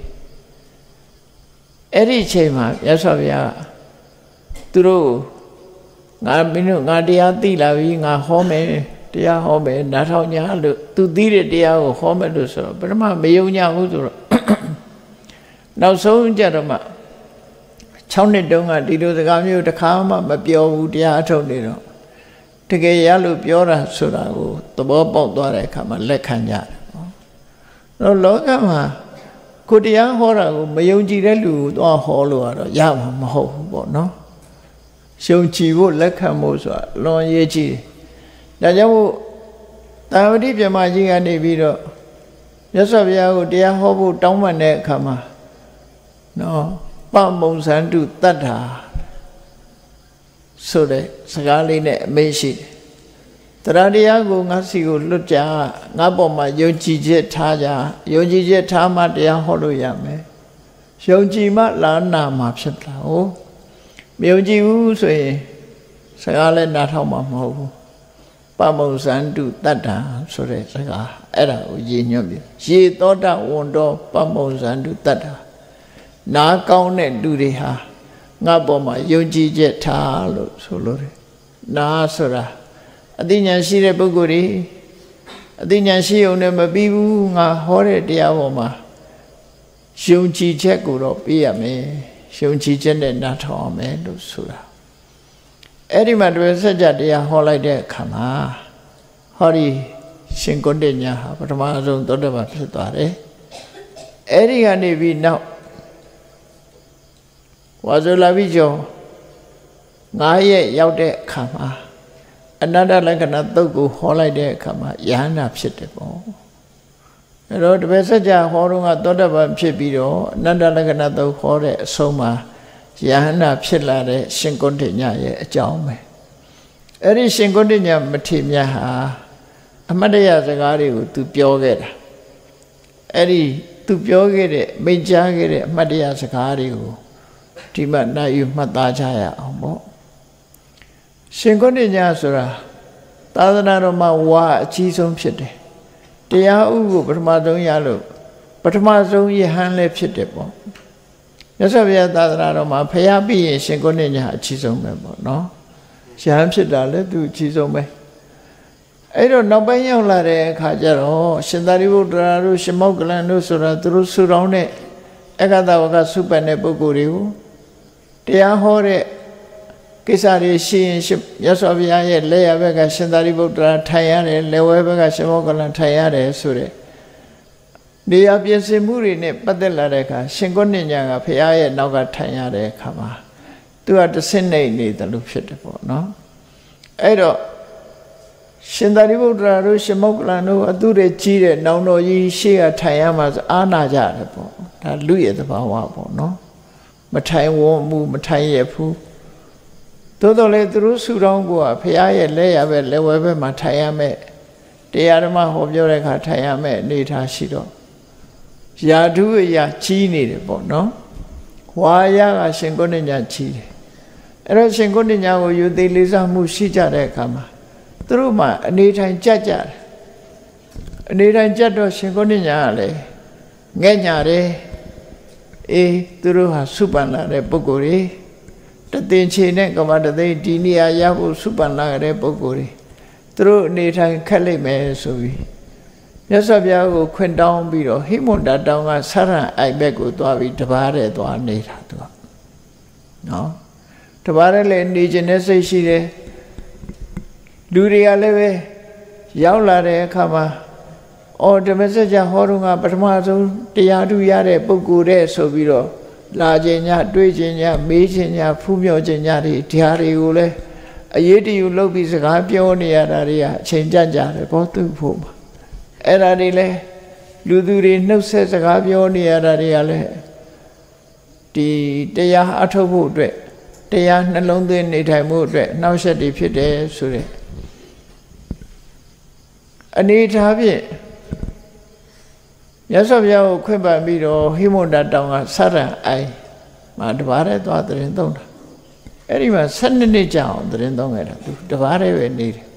အဲ့ဒီအချိန်မှာမြတ်စွာဘုရားသူတို့ငါမင်းတို့ငါတရားသိလာပြီငါဟောမယ်တရားဟောမယ်နားထောင်ညာလို့သူသိတဲ့တရားကိုဟောမယ်လို့ဆိုတော့ပထမမယုံကြဘူးဆိုတော့နောက်ဆုံးကြတော့မှ၆နှစ်တုန်းကဒီလိုစကားမျိုးတစ်ခါမှမပြောဘူးတရားအထုတ်နေတော့တကယ်ရလို့ပြောတာဆိုတာကိုသဘောပေါက်သွားတဲ့အခါမှာလက်ခံကြတယ်ပေါ့။တော့လောကမှာကိုတရားဟောတာကိုမယုံကြည်တဲ့လူကိုသွားဟောလို့ကတော့ရမှာမဟုတ်ဘူးပေါ့နော်။ယုံကြည်ဖို့လက်ခံဖို့ဆိုတာလွန်ရေးကြည့်တယ်။ဒါကြောင့်မို့တာဝတိပြမကြီးကနေပြီးတော့မြတ်စွာဘုရားကိုတရားဟောဖို့တောင်းပန်တဲ့အခါမှာနော်ပမုံစန္တုတတ္ထာဆိုတဲ့စကားလေးနဲ့အမေးရှိတယ်တရားတရားကိုငါစီကိုလွတ်ကြငါပေါ်မှာယုံကြည်ချက်ထားကြယုံကြည်ချက်ထားမှတရားဟောလို့ရမယ်ယုံကြည်မှလာနာမှာဖြစ်တာဟုတ်မယုံကြည်ဘူးဆိုရင်စကားလည်းနားထောင်မှာမဟုတ်ဘူးပမုံစန္တုတတ္ထာဆိုတဲ့စကားအဲ့ဒါကိုရည်ညွှန်းပြီးရေသောတဝန်တော်ပမုံစန္တုတတ္ထာနားကောင်းတဲ့လူတွေဟာငါပေါ်မှာယုံကြည်ချက်ထားလို့ဆိုလို့တယ်နားဆိုတာအသိဉာဏ်ရှိတဲ့ပုဂ္ဂိုလ်တွေအသိဉာဏ်ရှိုံနဲ့မပြီးဘူးငါဟောတဲ့တရားပေါ်မှာယုံကြည်ချက်ကိုတော့ပြရမယ်ယုံကြည်ချက်နဲ့နားထောင်ရမယ်လို့ဆိုတာအဲ့ဒီမှာတွေ့စัจ जा တရားဟောလိုက်တဲ့အခါမှာဟောဒီရှင်ကုဋ္ဌညာဟာပထမဆုံးသောတပန်ဖြစ်သွားတယ်အဲ့ဒီကနေပြီးနောက်ဝါဇုလာဘိကျော်ငါးရက်ရောက်တဲ့အခါမှာအနတ္တလက္ခဏာသုတ်ကိုဟောလိုက်တဲ့အခါမှာယဟန္တာဖြစ်တယ်ပေါ့အဲ့တော့တပည့်စัจ जा ဟောတော့ကသောတပန်ဖြစ်ပြီးတော့အနတ္တလက္ခဏာသုတ်ဟောတဲ့အဆုံးမှာယဟန္တာဖြစ်လာတဲ့ရှင်ကုဋ္ဌညရဲ့အကြောင်းပဲအဲ့ဒီရှင်ကုဋ္ဌညမထေရမြတ်ဟာအမတ္တယစကားတွေကိုသူပြောခဲ့တာအဲ့ဒီသူပြောခဲ့တဲ့မိန့်ကြားခဲ့တဲ့အမတ္တယစကားတွေကိုဒီမှာနိုင်ယူမှတ်သားကြရအောင်ပေါ့ရှင်ကုဋ္ဌညဆိုတာသာသနာတော်မှာဝါအကြီးဆုံးဖြစ်တယ်တရားဥကိုပထမဆုံးရလို့ပထမဆုံးယဟန်လည်းဖြစ်တယ်ပေါ့မြတ်စွာဘုရားသာသနာတော်မှာဖျားပြီးရင်ရှင်ကုဋ္ဌညအကြီးဆုံးပဲပေါ့နော်ယဟန်ဖြစ်တာလည်းသူအကြီးဆုံးပဲအဲ့တော့နောက်ပိုင်းရောက်လာတဲ့အခါကျတော့ရှင်သာရိပုတ္တရာတို့ရှင်မောက္ကလန်တို့ဆိုတာသူတို့ဆူတောင်းတဲ့အက္ခတဝကစုပတ်တဲ့ပုဂ္ဂိုလ်တွေကိုတရားဟောတဲ့ကိစ္စတွေရှိရင်မြတ်စွာဘုရားရဲ့လက်ရဘက်ကရှင်သာရိပုတ္တရာထိုင်ရတယ်လက်ဝဲဘက်ကရှင်မောက္ကလန်ထိုင်ရတယ်ဆိုတဲ့နေရာပြင်ဆင်မှုတွေနဲ့ပတ်သက်လာတဲ့အခါရှင်ကုဋ္ဌညကဘုရားရဲ့နောက်ကထိုင်ရတဲ့အခါမှာသူကတဆင့်နေနေတယ်လို့ဖြစ်တယ်ပေါ့နော်အဲ့တော့ရှင်သာရိပုတ္တရာတို့ရှင်မောက္ကလန်တို့အသူတွေကြီးတဲ့နောင်တော်ကြီးရှေ့ကထိုင်ရမှာအာနာကြတယ်ပေါ့ဒါလူရဲ့သဘာဝပေါ့နော်မထိုင်ဝန်းမှုမထိုင်ရဘူးသို့တော်လည်းသူတို့ဆူတောင်းကိုကဘုရားရဲ့လက်ရပဲလက်ဝဲဘက်မှာထိုင်ရမယ်တရားဓမ္မဟောပြောတဲ့အခါထိုင်ရမယ်အနေထားရှိတော့ယာဓုအရာကြီးနေတယ်ပေါ့နော်ဝါရကရှင်ကုဋ္ဌညကြီးတယ်အဲ့တော့ရှင်ကုဋ္ဌညကိုယူသေးလေးစားမှုရှိကြတဲ့အခါမှာသူတို့မှအနေထိုင်ကြက်ကြတယ်အနေထိုင်ကြက်တော့ရှင်ကုဋ္ဌညကလည်းငဲ့ညာတယ်အေးသူတို့ဟာစုပန်လာတဲ့ပုဂ္ဂိုလ်တွေတသင်္ချေနဲ့ကမ္ဘာတသိဒီနေရာရောက်ဖို့စုပန်လာတဲ့ပုဂ္ဂိုလ်တွေသူတို့အနေထိုင်ခက်လိမ့်မယ်ဆိုပြီးမြတ်စွာဘုရားကိုခွင့်တောင်းပြီးတော့ဟိမန္တာတောင်းကဆရံအိုက်ဘက်ကိုသွားပြီးတပါးတဲ့သွားနေတာသူကနော်တပါးတဲ့လည်းနေခြင်းနဲ့စိတ်ရှိတယ်လူတွေကလည်းပဲရောက်လာတဲ့အခါမှာအော်ဓမ္မစကြာဟောတော့ကပထမဆုံးတရားထုရတဲ့ပုဂ္ဂိုလ်တဲ့ဆိုပြီးတော့လာခြင်းညတွေးခြင်းညမေးခြင်းညဖူးမြော်ခြင်းညတွေတရားတွေကိုလည်းအရေးတယူလုပ်ပြီးစကားပြောနေရတာတွေကအချိန်ကြကြတယ်ဘောသူ့ဖို့မှာအဲ့ဒါတွေလဲလူသူတွေနှုတ်ဆက်စကားပြောနေရတာတွေကလည်းဒီတရားအထုတ်ဖို့အတွက်တရားနှလုံးသွင်းနေထိုင်မှုအတွက်နှောက်ယှက်တွေဖြစ်တယ်ဆိုတဲ့အနေထားဖြင့်မြတ်စွာဘုရားကိုခွင့်ပန်ပြီးတော့ဟိမဝန္တာတောင်ကစရံအိုင်မှာတပါးတည်းသွားသတင်းသုံးတာအဲ့ဒီမှာဆယ်နှစ်နှစ်ကြာအောင်သတင်းသုံးခဲ့တာသူတပါးတည်းပဲနေတယ်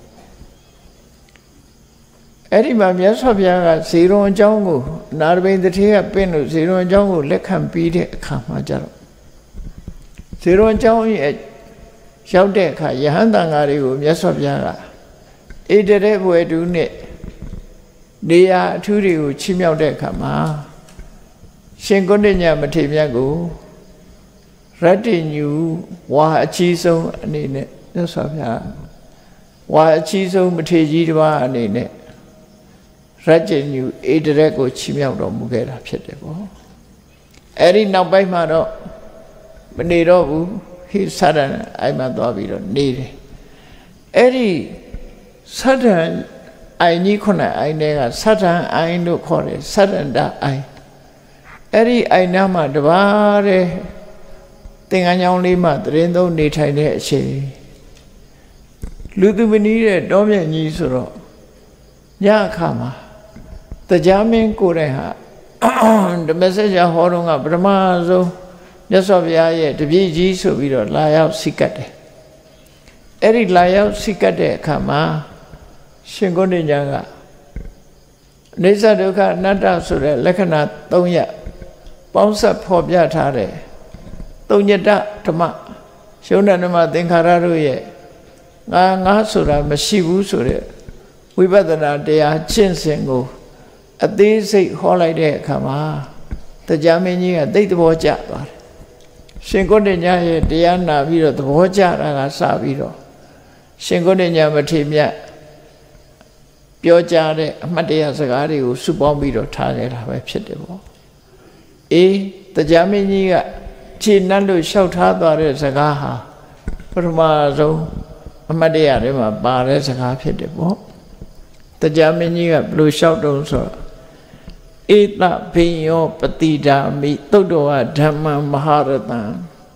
အဲ့ဒီမှာမြတ်စွာဘုရားကဇေရွန်အကြောင်းကိုနာရဘိန်တထေးကပင့်လို့ဇေရွန်အကြောင်းကိုလက်ခံပြီးတဲ့အခါမှာကြတော့ဇေရွန်အကြောင်းရဲ့ရောက်တဲ့အခါယဟန်တန်ဃာတွေကိုမြတ်စွာဘုရားကဣတရေဘွယ်တူနဲ့နေရာအထူးတွေကိုချီးမြှောက်တဲ့အခါမှာရှင်ကုဋ္ဌညမထေရမြတ်ကိုရတ္တိညူဝါအကြီးဆုံးအနေနဲ့မြတ်စွာဘုရားဝါအကြီးဆုံးမထေရကြီးတစ်ပါးအနေနဲ့ရတ္တိညူဣတရေကိုချီးမြှောက်တော်မူခဲ့တာဖြစ်တယ်ပေါ့အဲ့ဒီနောက်ပိုင်းမှာတော့မနေတော့ဘူးဟိသရဏအဲ့မှာသွားပြီးတော့နေတယ်အဲ့ဒီသတ္တံအိုင်ကြီးခုနှစ်အိုင်တွေကသတ္တံအိုင်လို့ခေါ်တယ်သတ္တန္တအိုင်အဲ့ဒီအိုင်နာမှာတပါးတဲ့သင်္ကန်းကြောင်းလေးမှတရင်သုံးနေထိုင်တဲ့အချိန်လူသူမနီးတဲ့တောမြတ်ကြီးဆိုတော့ညအခါမှာတရားမင်းကိုယ်တိုင်ဟာဓမ္မစကြာဟောတော့ကပထမဆုံးမြတ်စွာဘုရားရဲ့တပည့်ကြီးဆိုပြီးတော့လာရောက်စိကတ်တယ်အဲ့ဒီလာရောက်စိကတ်တဲ့အခါမှာရှင်ကုဋ္ဌညကအနိစ္စဒုက္ခအနတ္တဆိုတဲ့လက္ခဏာသုံးရပ်ပေါင်းစပ်ဖော်ပြထားတဲ့သုံးညတဓမ္မရှုံးတဲ့ဓမ္မသင်္ခါရတို့ရဲ့ငါငါဆိုတာမရှိဘူးဆိုတဲ့ဝိပဿနာတရားကျင့်စဉ်ကိုအသေးစိတ်ဟောလိုက်တဲ့အခါမှာတရားမင်းကြီးကသိသဘောကျသွားတယ်ရှင်ကုဋ္ဌညရဲ့တရားနာပြီးတော့သဘောကျတာကစပြီးတော့ရှင်ကုဋ္ဌညမထေရမြတ်ပြောကြားတဲ့အမှတ်တရစကားတွေကိုစုပေါင်းပြီးတော့ထားခဲ့တာပဲဖြစ်တယ်ပေါ့အေးတရားမင်းကြီးကခြေနှက်လို့လျှောက်ထားသွားတဲ့စကားဟာပထမဆုံးအမှတ်တရထဲမှာပါတဲ့စကားဖြစ်တယ်ပေါ့တရားမင်းကြီးကဘယ်လိုလျှောက်တုံးဆိုဧတဖိယောပတိဒာမိသုတ္တဝဓမ္မမဟာရတံ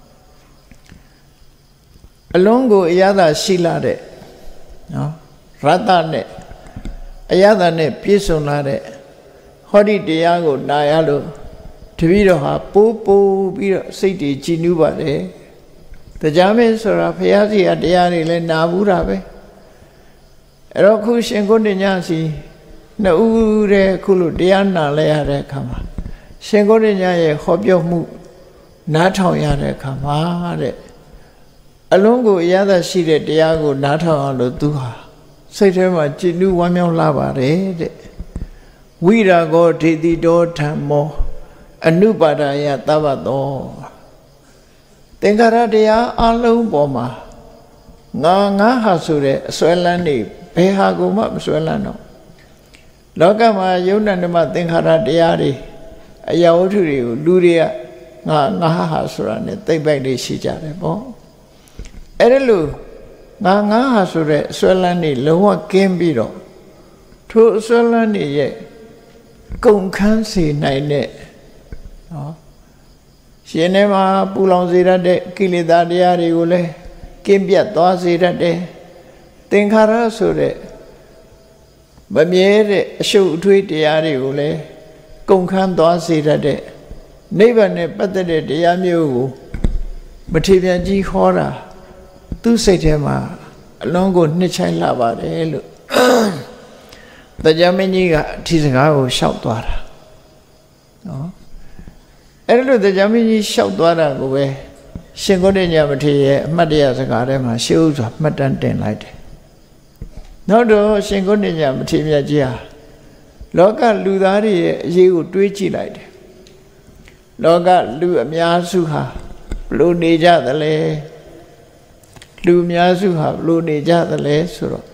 အလုံးကိုအရသာရှိလာတဲ့နော်ရတ္တနဲ့အရသာနဲ့ပြည့်စုံလာတဲ့ဟောဒီတရားကိုနာရလို့တပည့်တော်ဟာပိုးပိုးပြီးတော့စိတ်တွေကြည်နူးပါတယ်တရားမင်းဆိုတာဘုရားစီကတရားတွေလည်းနာဘူးတာပဲအဲ့တော့ခုရှင်ကုဋ္ဌညစီနှစ်ဦးတည်းခုလိုတရားနာလဲရတဲ့အခါမှာရှင်ကုဋ္ဌညရဲ့ဟောပြောမှုနားထောင်ရတဲ့အခါမှာတဲ့အလုံးကိုအရသာရှိတဲ့တရားကိုနားထောင်အောင်လို့သူဟာစိတ်ထဲမှာကြည်နူးဝမ်းမြောက်လာပါတယ်တဲ့ဝိရာဂောဒေတိတောဓမ္မောအနုပါဒယသဗ္ဗတောသင်္ခါရတရားအလုံးပေါ်မှာငါငါဟာဆိုတဲ့အစွဲလန်းနေဘယ်ဟာကိုမှမစွဲလန်းတော့လောကမှာယုံနာဓမ္မသင်္ခါရတရားတွေအရာဝတ္ထုတွေကိုလူတွေကငါငါဟာဆိုတာနဲ့သိမ့်ပိုက်လေးရှိကြတယ်ပေါ့အဲ့ဒါလို့ငါငါဟာဆိုတဲ့အစွဲလန်းနေလုံးဝကင်းပြီးတော့ထိုအစွဲလန်းနေရဲ့ကုန်ခန်းစေနိုင်တဲ့နော်ရှင်ထဲမှာပူလောင်စေတတ်တဲ့ကိလေသာတရားတွေကိုလည်းကင်းပြတ်သွားစေတတ်တယ်သင်္ခါရဆိုတဲ့မမြဲတဲ့အရှုပ်အထွေးတရားတွေကိုလည်းကုန်ခန်းသွားစေတတ်တဲ့နိဗ္ဗာန်နဲ့ပတ်သက်တဲ့တရားမျိုးကိုမထေရကြီးဟောတာသူ့စိတ်ထဲမှာအလုံးကိုနှစ်ချိုင်းလာပါတယ်လို့တရားမင်းကြီးကအထီးစကားကိုလျှောက်သွားတာနော်အဲ့လိုတရားမင်းကြီးလျှောက်သွားတာကိုပဲရှင်ကုဋ္ဌညမထေရရဲ့အမှတ်တရစကားထဲမှာရှေးဥစွာမှတ်တမ်းတင်လိုက်တယ်နောက်တော့ရှင်ကုဋ္ဌညမထေရမြတ်ကြီးဟာလောကလူသားတွေရဲ့အရေးကိုတွေးကြည့်လိုက်တယ်လောကလူအများစုဟာဘလို့နေကြသလဲလူအများစုဟာဘလို့နေကြသလဲဆိုတော့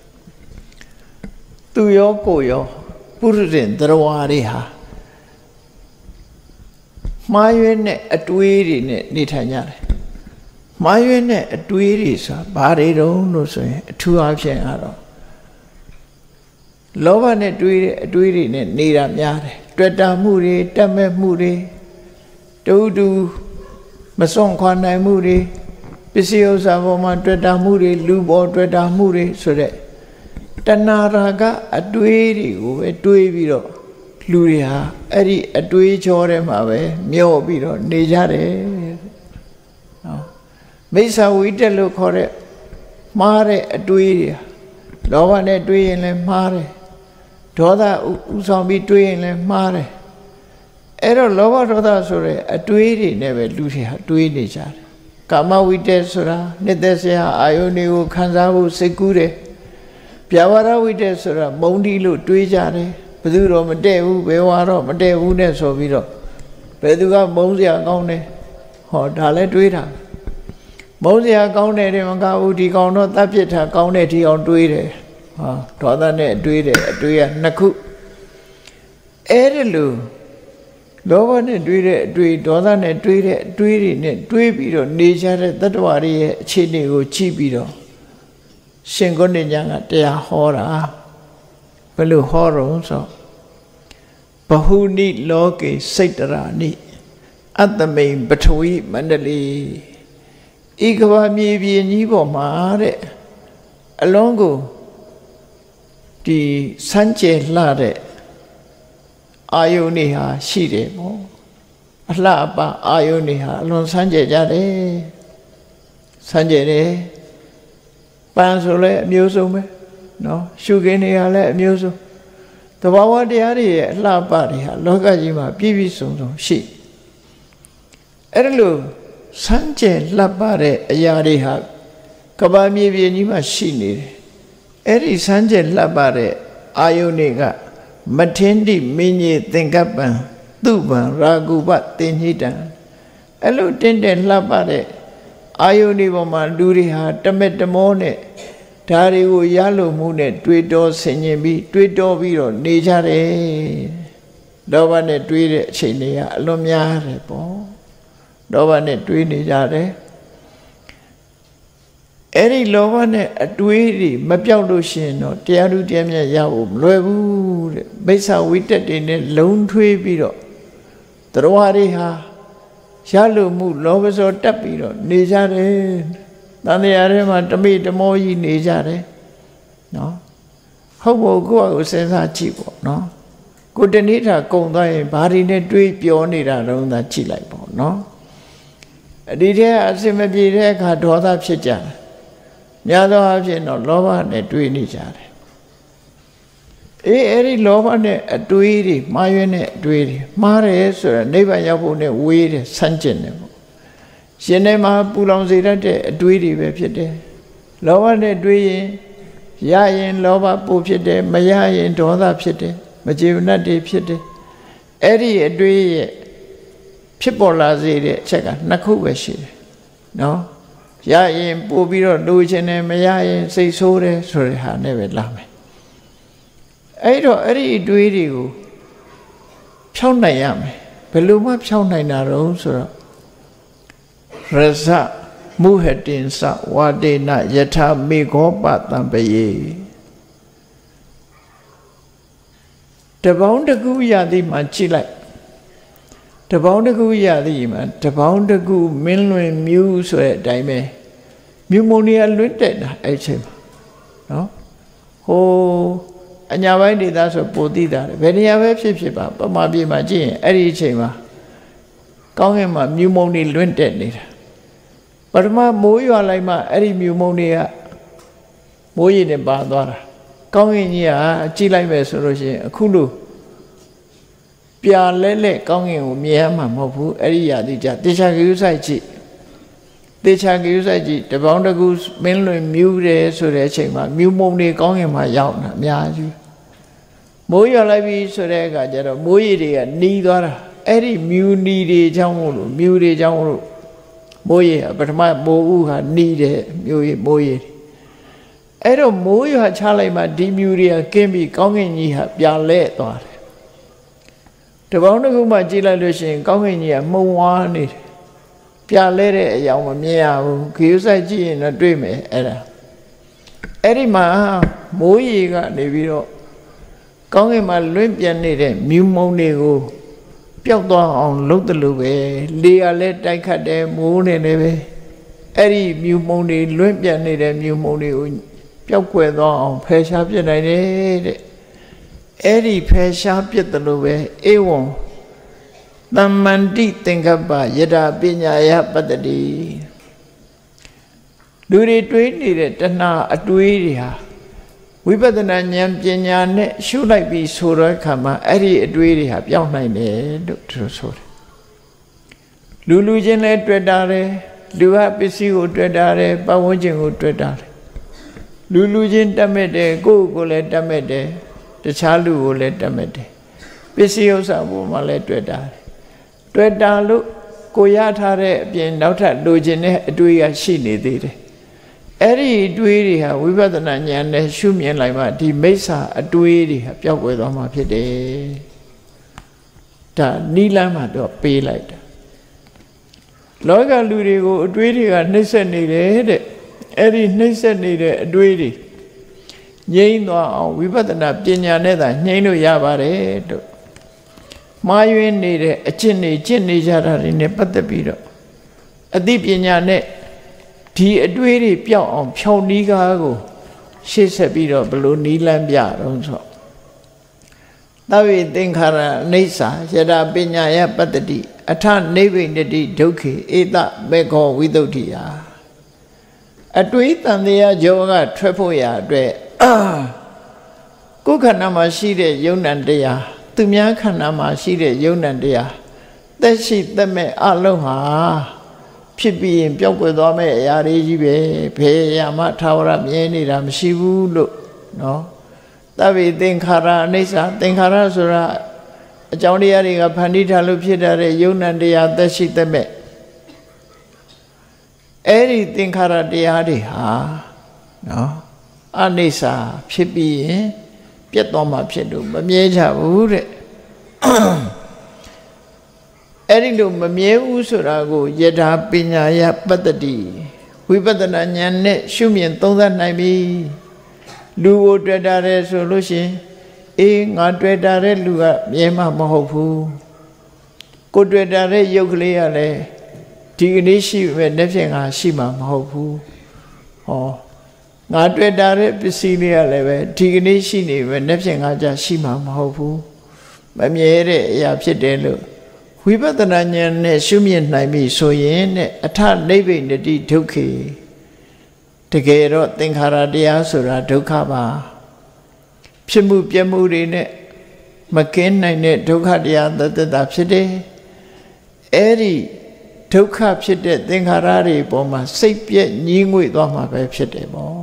သူရောကိုရောပုရိသေသရဝါတွေဟာမှားယွင်းတဲ့အတွေးတွေနဲ့နေထိုင်ကြတယ်မှားယွင်းတဲ့အတွေးတွေဆိုတာဘာတွေတုံးလို့ဆိုရင်အထူးအားဖြင့်ကတော့လောဘနဲ့တွေးတဲ့အတွေးတွေနဲ့နေတာများတယ်တွေ့တာမှုတွေတတ်မဲ့မှုတွေတူတူမစွန့်ခွာနိုင်မှုတွေပစ္စည်းဥစ္စာပေါ်မှာတွေ့တာမှုတွေလူပေါ်တွေ့တာမှုတွေဆိုတဲ့တဏှာရာကအတွေးတွေကိုပဲတွေးပြီးတော့လူတွေဟာအဲ့ဒီအတွေးချောထဲမှာပဲမျောပြီးတော့နေကြတယ်နော်မိစ္ဆာဝိတ္တလို့ခေါ်တဲ့မှားတဲ့အတွေးတွေလောဘနဲ့တွေးရင်လည်းမှားတယ်ဒေါသဥဆောင်ပြီးတွေးရင်လည်းမှားတယ်အဲ့တော့လောဘဒေါသဆိုတဲ့အတွေးတွေနဲ့ပဲလူတွေဟာတွေးနေကြတယ်ကာမဝိတ္တဆိုတာနှစ်သက်စရာအာယုန်တွေကိုခံစားဖို့စိတ်ကူးတယ်ဗျာပါဒဝိတ္တဆိုတာမုန်းတီးလို့တွေးကြတယ်ဘယ်သူတော့မတည့်ဘူးဘယ်ဝါတော့မတည့်ဘူးနဲ့ဆိုပြီးတော့ဘယ်သူကမုန်းစရာကောင်းတယ်ဟောဒါလည်းတွေးတာမုန်းစရာကောင်းတယ်တဲ့မကဘူးဒီကောင်တော့တပ်ပြစ်တာကောင်းတဲ့ဒီအောင်တွေးတယ်ဟာဒေါသနဲ့တွေးတယ်အတွေးကနှစ်ခုအဲ့ဒီလိုလောဘနဲ့တွေးတဲ့အတွေးဒေါသနဲ့တွေးတဲ့အတွေးတွေနဲ့တွေးပြီးတော့နေကြတဲ့တတ္တဝါတွေရဲ့အခြေအနေကိုကြည့်ပြီးတော့ရှင်ကုဏ္ဏညာကတရားဟောတာဘယ်လိုဟောတော့ဆိုဘဟုနိလောကေစိတ်တရာနိအတ္တမိန်ပထဝီမန္တလီဤကဘာမြေပြင်ကြီးပေါ်မှာတဲ့အလုံးကိုဒီစမ်းကြဲလှတဲ့အာယုန်တွေဟာရှိတယ်ပေါ့အလှအပအာယုန်တွေဟာအလွန်စမ်းကြဲကြတယ်စမ်းကြဲတယ်ပန်းဆိုလဲအမျိုးစုံပဲနော်ရှုခင်းတွေကလည်းအမျိုးစုံသဘာဝတရားတွေရဲ့အလှပတွေဟာလောကကြီးမှာပြည့်ပြည့်စုံစုံရှိအဲ့ဒါလို့စမ်းကြဲလှပတဲ့အရာတွေဟာကမ္ဘာမြေပြင်ကြီးမှာရှိနေတယ်အဲ့ဒီစမ်းကြဲလှပတဲ့အာယုန်တွေကမထင်းတိမင်းကြီးသင်္ကပ္ပံသူပံရာဂုပတင်ညိတံအဲ့လိုတင်းတဲ့လှပတဲ့အာယုန်ဒီပေါ်မှာလူတွေဟာတမက်တမောနဲ့ဒါတွေကိုရလို့မှုနဲ့တွေးတောဆင်ញင်ပြီးတွေးတောပြီးတော့နေကြတယ်လောဘနဲ့တွေးတဲ့အချိန်တွေကအလွန်များတယ်ပေါ့လောဘနဲ့တွေးနေကြတယ်အဲ့ဒီလောဘနဲ့အတွေးတွေမပြောက်လို့ရှိရင်တော့တရားသူတရားမြတ်ရဖို့မလွယ်ဘူးတဲ့မိစ္ဆာဝိတ္တတွေနဲ့လုံးထွေးပြီးတော့တရားတွေဟာရလို့မှုလောဘစောတက်ပြီးတော့နေကြတယ်တန်တရားထဲမှာတမိတမောကြီးနေကြတယ်နော်ဟုတ်ဖို့ကိုယ့်အကိုစဉ်းစားကြည့်ပေါ့နော်ကိုတနေ့တာကုံသွားရင်ဘာတွေနဲ့တွေးပြောနေတာတော့သာကြည့်လိုက်ပေါ့နော်ဒီထဲအစင်မပြေတဲ့အခါဒေါသဖြစ်ကြတယ်များသောအားဖြင့်တော့လောဘနဲ့တွေးနေကြတယ်အေးအဲ့ဒီလောဘနဲ့အတွေးတွေမှားရွံ့တဲ့အတွေးတွေမှားတယ်ဆိုတော့နိဗ္ဗာန်ရောက်ဖို့နဲ့ဝေးတယ်ဆန့်ကျင်တယ်ပေါ့ရှင်ထဲမှာပူလောင်စေတတ်တဲ့အတွေးတွေပဲဖြစ်တယ်လောဘနဲ့တွေးရင်ရရင်လောဘပိုဖြစ်တယ်မရရင်ဒေါသဖြစ်တယ်မကျေနပ်တွေဖြစ်တယ်အဲ့ဒီအတွေးရဲ့ဖြစ်ပေါ်လာစေတဲ့အချက်ကနှစ်ခုပဲရှိတယ်နော်ရရင်ပို့ပြီးတော့လိုချင်တယ်မရရင်စိတ်ဆိုးတယ်ဆိုတဲ့ဟာနဲ့ပဲလာမယ်အဲ့တော့အဲ့ဒီအတွေးတွေကိုဖြောင်းနိုင်ရမယ်ဘယ်လိုမှဖြောင်းနိုင်တာတော့ဆိုတော့ရဇမုဟတင်္စဝါဒေနယထာမေဃောပတံပယေတပေါင်းတကူရသည်မှာကြည့်လိုက်တပေါင်းတကူရသည်မှာတပေါင်းတကူမင်းလွင်မြူးဆိုတဲ့အတိုင်းပဲမြူမုန်ကြီးလွင့်တက်တာအဲ့ချိန်မှာနော်ဟိုအညာပိုင်းဒေသဆိုပိုသိတာတယ်ဘယ်နေရာပဲဖြစ်ဖြစ်ပါပမာပြေမှာကြည့်ရင်အဲ့ဒီအချိန်မှာကောင်းကင်မှာမြူမုန်ကြီးလွင့်တက်နေတာပထမမိုးရွာလိုက်မှအဲ့ဒီမြူမုန်ကြီးကမိုးရေနဲ့ပါသွားတာကောင်းကင်ကြီးကကြည့်လိုက်ပဲဆိုလို့ရှိရင်အခုလို့ပြာလဲလဲကောင်းကင်ကိုမြင်ရမှာမဟုတ်ဘူးအဲ့ဒီရာသီကြတေချာကိူးဆိုင်ကြည့်တေချာကိူးဆိုင်ကြည့်တပေါင်းတကူမင်းလွင်မြူးတယ်ဆိုတဲ့အချိန်မှာမြူမုံတွေကောင်းကင်မှာရောက်တာအများကြီးမိုးရွာလိုက်ပြီဆိုတဲ့အခါကျတော့မိုးရေတွေကနီးသွားတာအဲ့ဒီမြူနီတွေကြောင့်မို့လို့မြူတွေကြောင့်မို့လို့မိုးရေပထမမိုးဥဟာနီးတယ်မြူရေမိုးရေအဲ့တော့မိုးရွာချလိုက်မှဒီမြူတွေကကင်းပြီးကောင်းကင်ကြီးဟာပြာလဲသွားတယ်တပေါင်းတစ်ခုမှကြည့်လိုက်လို့ရှိရင်ကောင်းကင်ကြီးကမှုံဝါးနေတယ်ပြလဲတဲ့အယောင်မမြင်ရဘူးခရီးဆိုင်ကြည့်ရင်တော့တွေ့မယ်အဲ့ဒါအဲ့ဒီမှာမိုးရေကနေပြီးတော့ကောင်းကင်မှာလွင့်ပြန်နေတဲ့မြူမုံတွေကိုပျောက်သွားအောင်လုပ်တယ်လို့ပဲလေကလည်းတိုက်ခတ်တယ်မိုးနေတယ်ပဲအဲ့ဒီမြူမှုန်တွေလွင့်ပြတ်နေတဲ့မြူမှုန်တွေကိုပျောက်ကွယ်သွားအောင်ဖယ်ရှားပြစ်နိုင်တယ်တဲ့အဲ့ဒီဖယ်ရှားပြစ်တယ်လို့ပဲဧဝံသမ္မန္တိသင်္ကပ္ပယတပညာယပတ္တိလူတွေတွေးနေတဲ့တဏှာအတွေးတွေဟာဝိပဿနာဉာဏ်ပညာနဲ့ရှုလိုက်ပြီးဆိုတဲ့အခါမှာအဲ့ဒီအတွေးတွေဟာပြောင်းနိုင်တယ်လို့သူဆိုတယ်လူလူချင်းလည်းတွေ့တာတယ်လူဟာပစ္စည်းကိုတွေ့တာတယ်ပတ်ဝန်းကျင်ကိုတွေ့တာတယ်လူလူချင်းတတ်မဲ့တယ်ကိုယ့်ကိုယ်လည်းတတ်မဲ့တယ်တခြားလူကိုလည်းတတ်မဲ့တယ်ပစ္စည်းဥစ္စာပေါ်မှာလည်းတွေ့တာတယ်တွေ့တာလို့ကိုရထားတဲ့အပြင်နောက်ထပ်လိုချင်တဲ့အတွေးရရှိနေသေးတယ်အဲ့ဒီအတွေးတွေဟာဝိပဿနာဉာဏ်နဲ့ရှုမြင်လိုက်မှဒီမိစ္ဆာအတွေးတွေဟာပျောက်ကွယ်သွားမှာဖြစ်တယ်ဒါနိလန်းမှာတော့ပေးလိုက်တာလောကလူတွေကိုအတွေးတွေကနှိမ့်ဆက်နေတယ်တဲ့အဲ့ဒီနှိမ့်ဆက်နေတဲ့အတွေးတွေငြိမ်းသွားအောင်ဝိပဿနာပညာနဲ့သာငြိမ်းလို့ရပါတယ်တို့မှားယွင်းနေတဲ့အကျင့်တွေကျင့်နေကြတာတွေနဲ့ပတ်သက်ပြီးတော့အသိပညာနဲ့ဒီအတွေးတွေပျောက်အောင်ဖြောင်းနီးကားကိုရှေ့ဆက်ပြီးတော့ဘလို့နီးလန်းပြတော့ဆိုသဗ္ဗေသင်္ခါရအိဋ္ဌာယတပညာယပတ္တိအထနိဗ္ဗိနတိဒုက္ခေဧတမေခောဝိသုဒ္ဓိယအတွေးတန်တရားကြောကထွက်ဖို့ရအတွက်ကိုယ်ခန္ဓာမှာရှိတဲ့ယုံ nant တရားသူများခန္ဓာမှာရှိတဲ့ယုံ nant တရားသက်ရှိသက်မဲ့အလုံးဟာဖြစ်ပြီးရင်ပျောက်ကွယ်သွားမဲ့အရာတွေကြီးပဲဘယ်အရာမှထာဝရမြဲနေတာမရှိဘူးလို့နော်သဗ္ဗေသင်္ခါရအိဋ္ဌာသင်္ခါရဆိုတာအကြောင်းတရားတွေကဖန်တီးထားလို့ဖြစ်တဲ့ယုံ nant တရားသက်ရှိသက်မဲ့အဲ့ဒီသင်္ခါရတရားတွေဟာနော်အနိစ္စဖြစ်ပြီးရင်ပြတ်သွားမှဖြစ်လို့မမြဲကြဘူးတဲ့အဲ့ဒီလိုမမြဲဘူးဆိုတာကိုယထာပညာယပတ္တိဝိပဿနာဉာဏ်နဲ့ရှုမြင်သုံးသပ်နိုင်ပြီလူကိုတွေ့တာတယ်ဆိုလို့ရှိရင်အေးငါတွေ့တာတဲ့လူကမြဲမှမဟုတ်ဘူးကိုတွေ့တာတဲ့ရုပ်ကလေးကလည်းဒီကနေ့ရှိပဲနေ့ဖြင့်ငါရှိမှမဟုတ်ဘူးဟောငါတွေ့တာတဲ့ပစ္စည်းလေးကလည်းပဲဒီကနေ့ရှိနေပဲနေ့ဖြင့်ငါကြရှိမှမဟုတ်ဘူးမမြဲတဲ့အရာဖြစ်တယ်လို့ဝိပဿနာဉာဏ်နဲ့ရှုမြင်နိုင်ပြီဆိုရင်နဲ့အထနိဗ္ဗိနတိဒုက္ခေတကယ်တော့သင်္ခါရတရားဆိုတာဒုက္ခပါဖြစ်မှုပြမှုတွေနဲ့မကင်းနိုင်တဲ့ဒုက္ခတရားသတ္တတာဖြစ်တယ်အဲ့ဒီဒုက္ခဖြစ်တဲ့သင်္ခါရတွေပေါ်မှာစိတ်ပြည့်ညှိငွေ့သွားမှာပဲဖြစ်တယ်ပေါ့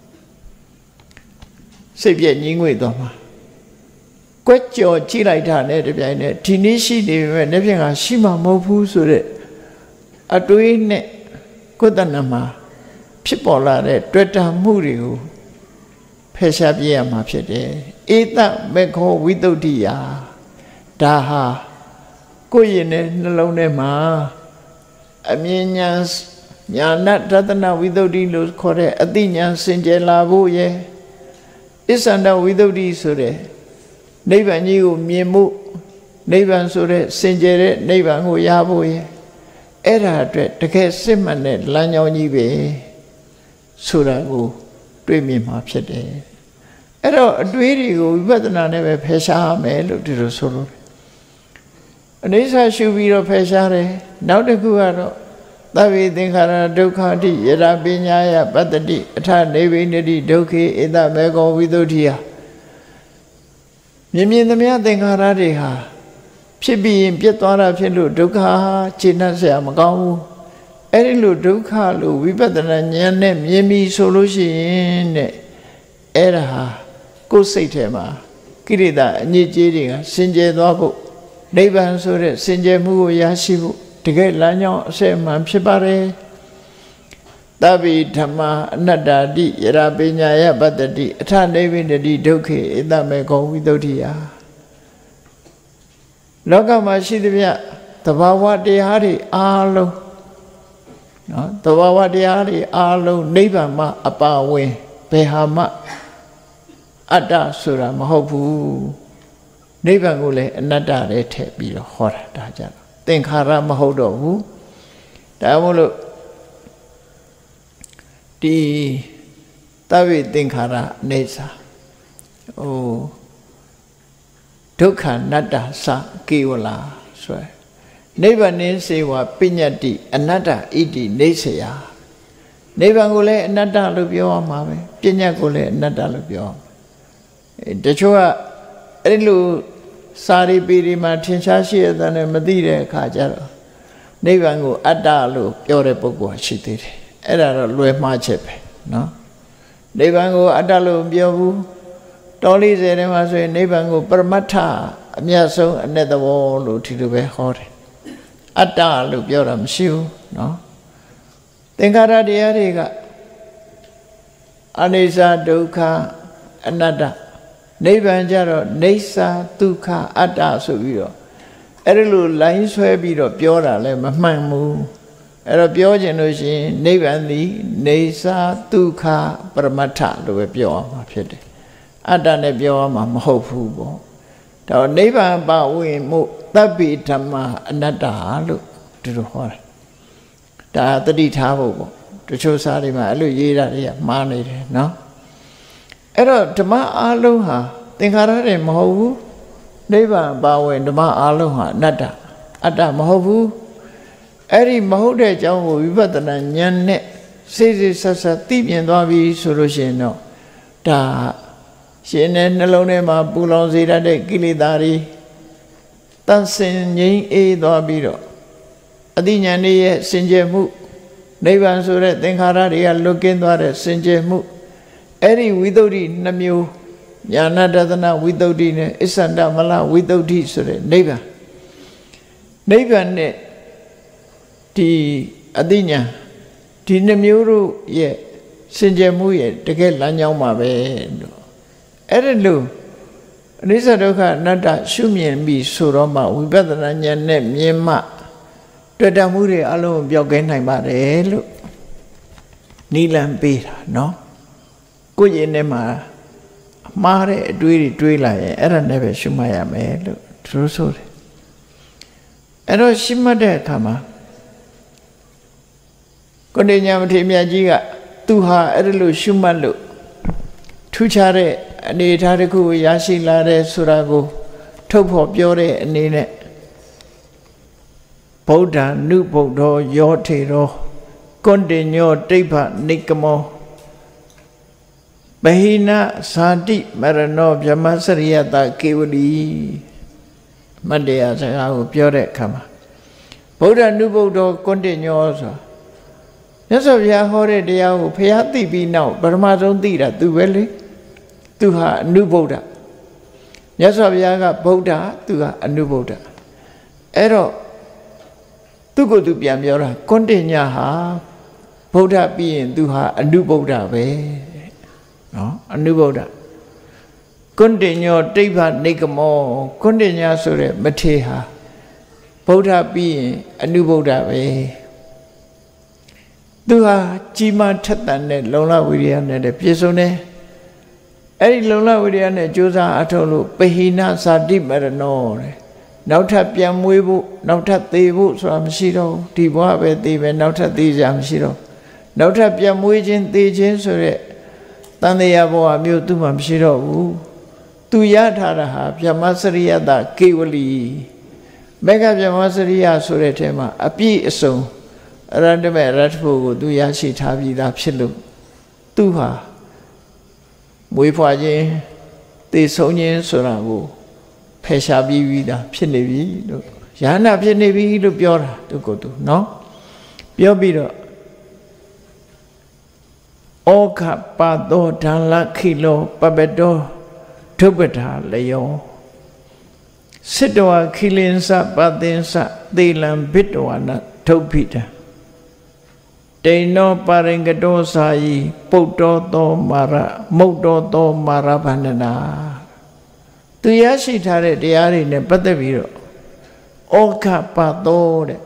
စိတ်ပြည့်ညှိငွေ့သွားမှာကွက်ကြော်ကြည့်လိုက်တာနဲ့တပြိုင်နက်ဒီနေ့ရှိနေပေမဲ့နေ့ဖြင့်ကရှိမှာမဟုတ်ဘူးဆိုတဲ့အတွေးနဲ့ကိုယ်တဏ္ဍမှာဖြစ်ပေါ်လာတဲ့တွေ့တာမှုတွေကိုဖယ်ရှားပြရမှာဖြစ်တယ်ဧတမေခောဝိသုဒ္ဓိယဒါဟာကိုယ်ရင်နဲ့နှလုံးထဲမှာအမြင်ဉာဏ်ညာဏတတနာဝိသုဒ္ဓိလို့ခေါ်တဲ့အသိဉာဏ်စင်ကြယ်လာဖို့ရဲ့အစ္ဆန္ဒဝိသုဒ္ဓိဆိုတဲ့နိဗ္ဗာန်ကြီးကိုမြင်မှုနိဗ္ဗာန်ဆိုတဲ့စင်ကြယ်တဲ့နိဗ္ဗာန်ကိုရဖို့ရဲ့အဲ့ဒါအတွက်တကယ်စစ်မှန်တဲ့လမ်းကြောင်းကြီးပဲဆိုတာကိုတွေ့မြင်မှာဖြစ်တယ်အဲ့တော့အတွေးတွေကိုဝိပဿနာနဲ့ပဲဖယ်ရှားရမယ်လို့ဒီလိုဆိုလို့အနိစ္စရှုပြီးတော့ဖယ်ရှားတယ်နောက်တစ်ခုကတော့သဗ္ဗေသင်္ခါရဒုက္ခတိယတပညာယပတ္တိအထနိဗ္ဗိနတိဒုက္ခေဧတမေခောဝိသုဒ္ဓိယမြင်မြင်သမျှသင်္ခါရတွေဟာဖြစ်ပြီးရင်ပြတ်သွားတာဖြစ်လို့ဒုက္ခခြေနှက်เสียမကောင်းဘူးအဲ့ဒီလိုဒုက္ခလို့ဝိပဿနာဉာဏ်နဲ့မြင်ပြီးဆိုလို့ရှိရင်တဲ့အဲ့ဒါဟာကိုယ်စိတ်ထဲမှာကိရိတာအညစ်အကြေးတွေကစင်ကြယ်သွားဖို့နိဗ္ဗာန်ဆိုတဲ့စင်ကြယ်မှုကိုရရှိဖို့တကယ်လမ်းကြောင်းအစစ်အမှန်ဖြစ်ပါတယ်သဗ္ဗေဓမ္မာအနတ္တာတိယရပညာယပတ္တိအထနိဗ္ဗိနတိဒုက္ခေဧတမေခောဝိသုဒ္ဓိယလောကမှာရှိသမျှသဘာဝတရားတွေအားလုံးနော်သဘာဝတရားတွေအားလုံးနိဗ္ဗာန်မှာအပါဝင်ဘယ်ဟာမှအတ္တဆိုတာမဟုတ်ဘူးနိဗ္ဗာန်ကိုလည်းအနတ္တရဲ့ထည့်ပြီးတော့ဟောတာဒါကြတော့သင်္ခါရမဟုတ်တော့ဘူးဒါမို့လို့ဒီသဗ္ဗေသင်္ခါရအနေစာဟိုဒုက္ခနတ္တသကေဝလာဆိုရယ်နိဗ္ဗာန်စေဝပညတ္တိအနတ္တဣတိနေဆရာနိဗ္ဗာန်ကိုလည်းအနတ္တလို့ပြောရမှာပဲပညာကိုလည်းအနတ္တလို့ပြောတချို့ကအဲ့လိုစာရီပီရီမှာထင်ရှားရှိရတဲ့မသိတဲ့အခါကျတော့နိဗ္ဗာန်ကိုအတ္တလို့ပြောတဲ့ပုဂ္ဂိုလ်ရှိသေးတယ်အဲ့ဒါတော့လွယ်မှားချက်ပဲနော်နိဗ္ဗာန်ကိုအတ္တလို့မပြောဘူးတော်လေးစဲထဲမှာဆိုရင်နိဗ္ဗာန်ကိုပရမတ္ထအမြတ်ဆုံးအ내သဘောလို့ဒီလိုပဲဟောတယ်အတ္တလို့ပြောတာမရှိဘူးနော်သင်္ခါရတရားတွေကအနိစ္စဒုက္ခအနတ္တနိဗ္ဗာန်ကြတော့နေသာဒုက္ခအတ္တဆိုပြီးတော့အဲ့ဒီလိုလိုင်းဆွဲပြီးတော့ပြောတာလည်းမမှန်ဘူးအဲ့တော့ပြောခြင်းလို့ရှိရင်နိဗ္ဗာန်သည်နေသာဒုက္ခပရမတ္ထလို့ပဲပြောရမှာဖြစ်တယ်အတ္တနဲ့ပြောရမှာမဟုတ်ဘူးပေါ့ဒါတော့နိဗ္ဗာန်ပါဝင်မှုသဗ္ဗေဓမ္မအနတ္တလို့ဒီလိုဟောတယ်ဒါတတိထားဖို့ပေါ့တချို့စာတွေမှာအဲ့လိုရေးတာတွေကမှားနေတယ်နော်အဲ့တော့ဓမ္မအလုံးဟာသင်္ခါရတွေမဟုတ်ဘူးနိဗ္ဗာန်ပါဝင်ဓမ္မအလုံးဟာအနတ္တအတ္တမဟုတ်ဘူးအဲ့ဒီမဟုတ်တဲ့အကြောင်းကိုဝိပဿနာဉာဏ်နဲ့စိတ်စိတ်ဆက်ဆက်သိမြင်သွားပြီဆိုလို့ရှိရင်တော့ဒါရှင်တဲ့နှလုံးထဲမှာပူလောင်စေတတ်တဲ့ကိလေသာတွေတန်ဆင်ငြိမ်းအေးသွားပြီးတော့အသိဉာဏ်ရဲ့စင်ကြယ်မှုနိဗ္ဗာန်ဆိုတဲ့သင်္ခါရတွေကလွတ်ကင်းသွားတဲ့စင်ကြယ်မှုအဲ့ဒီဝိသုဒ္ဓိနှမျိုးညာဏတသနာဝိသုဒ္ဓိနဲ့အစ္ဆန္ဒမလဝိသုဒ္ဓိဆိုတဲ့နိဗ္ဗာန်နိဗ္ဗာန်နဲ့ဒီအသိဉာဏ်ဒီနှမျိုးတို့ရဲ့စင်ကြယ်မှုရဲ့တကယ်လမ်းကြောင်းမှာပဲလို့အဲ့ဒါလို့အနိစ္စဒုက္ခအနတ္တရှုမြင်ပြီးဆိုတော့မှဝိပဿနာဉာဏ်နဲ့မြင်မှတွေ့တမှုတွေအလုံးပြောင်းကဲနိုင်ပါတယ်လို့နိလန်ပေးတာနော်ကိုယ့်ရင်ထဲမှာမှားတဲ့အတွေးတွေတွေးလာရင်အဲ့ဒါနဲ့ပဲရှုမှတ်ရမယ်လို့သူတို့ဆိုတယ်အဲ့တော့ရှုမှတ်တဲ့အခါမှာကိုယ်ဉာဏ်မထေရမြတ်ကြီးကသူဟာအဲ့ဒါလို့ရှုမှတ်လို့ထူးခြားတဲ့အနေအထားတစ်ခုရရှိလာတဲ့ဆိုတာကိုထုတ်ဖော်ပြောတဲ့အနေနဲ့ဗုဒ္ဓနုဗုဒ္ဓောယောထေရောကွန်တေညောတိဗ္ဗနိကမောဘဟိနဇာတိမရဏောဗြဟ္မစရိယတကေဝလီမတ္တရားစကားကိုပြောတဲ့အခါမှာဗုဒ္ဓနုဗုဒ္ဓောကွန်တေညောဆိုမြတ်စွာဘုရားဟောတဲ့တရားကိုဘုရားသိပြီးနောက်ပထမဆုံးသိတာသူပဲလေသူဟာအနုဗုဒ္ဓမြတ်စွာဘုရားကဗုဒ္ဓသူကအနုဗုဒ္ဓအဲ့တော့သူကိုယ်သူပြန်ပြောတာကွန်တေညဟာဗုဒ္ဓပြီးရင်သူဟာအနုဗုဒ္ဓပဲနော်အနုဗုဒ္ဓကွန်တေညောတိဗ္ဗနိကမောကွန်တေညဆိုတဲ့မထေဟာဗုဒ္ဓပြီးရင်အနုဗုဒ္ဓပဲသူဟာကြီးမားထက်သန်တဲ့လုံလဝိရိယနဲ့ပြည့်စုံတယ်အဲ့ဒီလုံလဝိရိယနဲ့ကြိုးစားအထောက်လို့ပဟိနဇာတိမရဏောတဲ့နောက်ထပ်ပြန်မွေးဖို့နောက်ထပ်သေဖို့ဆိုတာမရှိတော့ဒီဘဝပဲသေပဲနောက်ထပ်သေကြမရှိတော့နောက်ထပ်ပြန်မွေးခြင်းသေခြင်းဆိုတဲ့တန်တရားဘဝမျိုးသူ့မှာမရှိတော့ဘူးသူရထားတာဟာဗြဟ္မစရိယတကေဝလီမေဃဗြဟ္မစရိယဆိုတဲ့အထဲမှာအပြည့်အစုံအရဟတမေရတ္ထဖို့ကိုသူရရှိထားပြီးသားဖြစ်လို့သူဟာမွေးဖွားခြင်းသေဆုံးခြင်းဆိုတာကိုဖယ်ရှားပြီးပြီးသားဖြစ်နေပြီလို့ယန္နာဖြစ်နေပြီလို့ပြောတာသူကိုယ်သူနော်ပြောပြီးတော့ဩခပသောဓာလခိလောပပတောဒုပ္ပထာလယောစစ်တဝခိလင်းစပသင်္စသေလံဘိတဝနာဒုဗ္ဗိတတေနောပါရင်ကတောစာယီပုတ်တော်သောမာရမုတ်တော်သောမာရဗန္ဒနာသူရရှိထားတဲ့တရားတွေနဲ့ပတ်သက်ပြီးတော့ဩခပသောတဲ့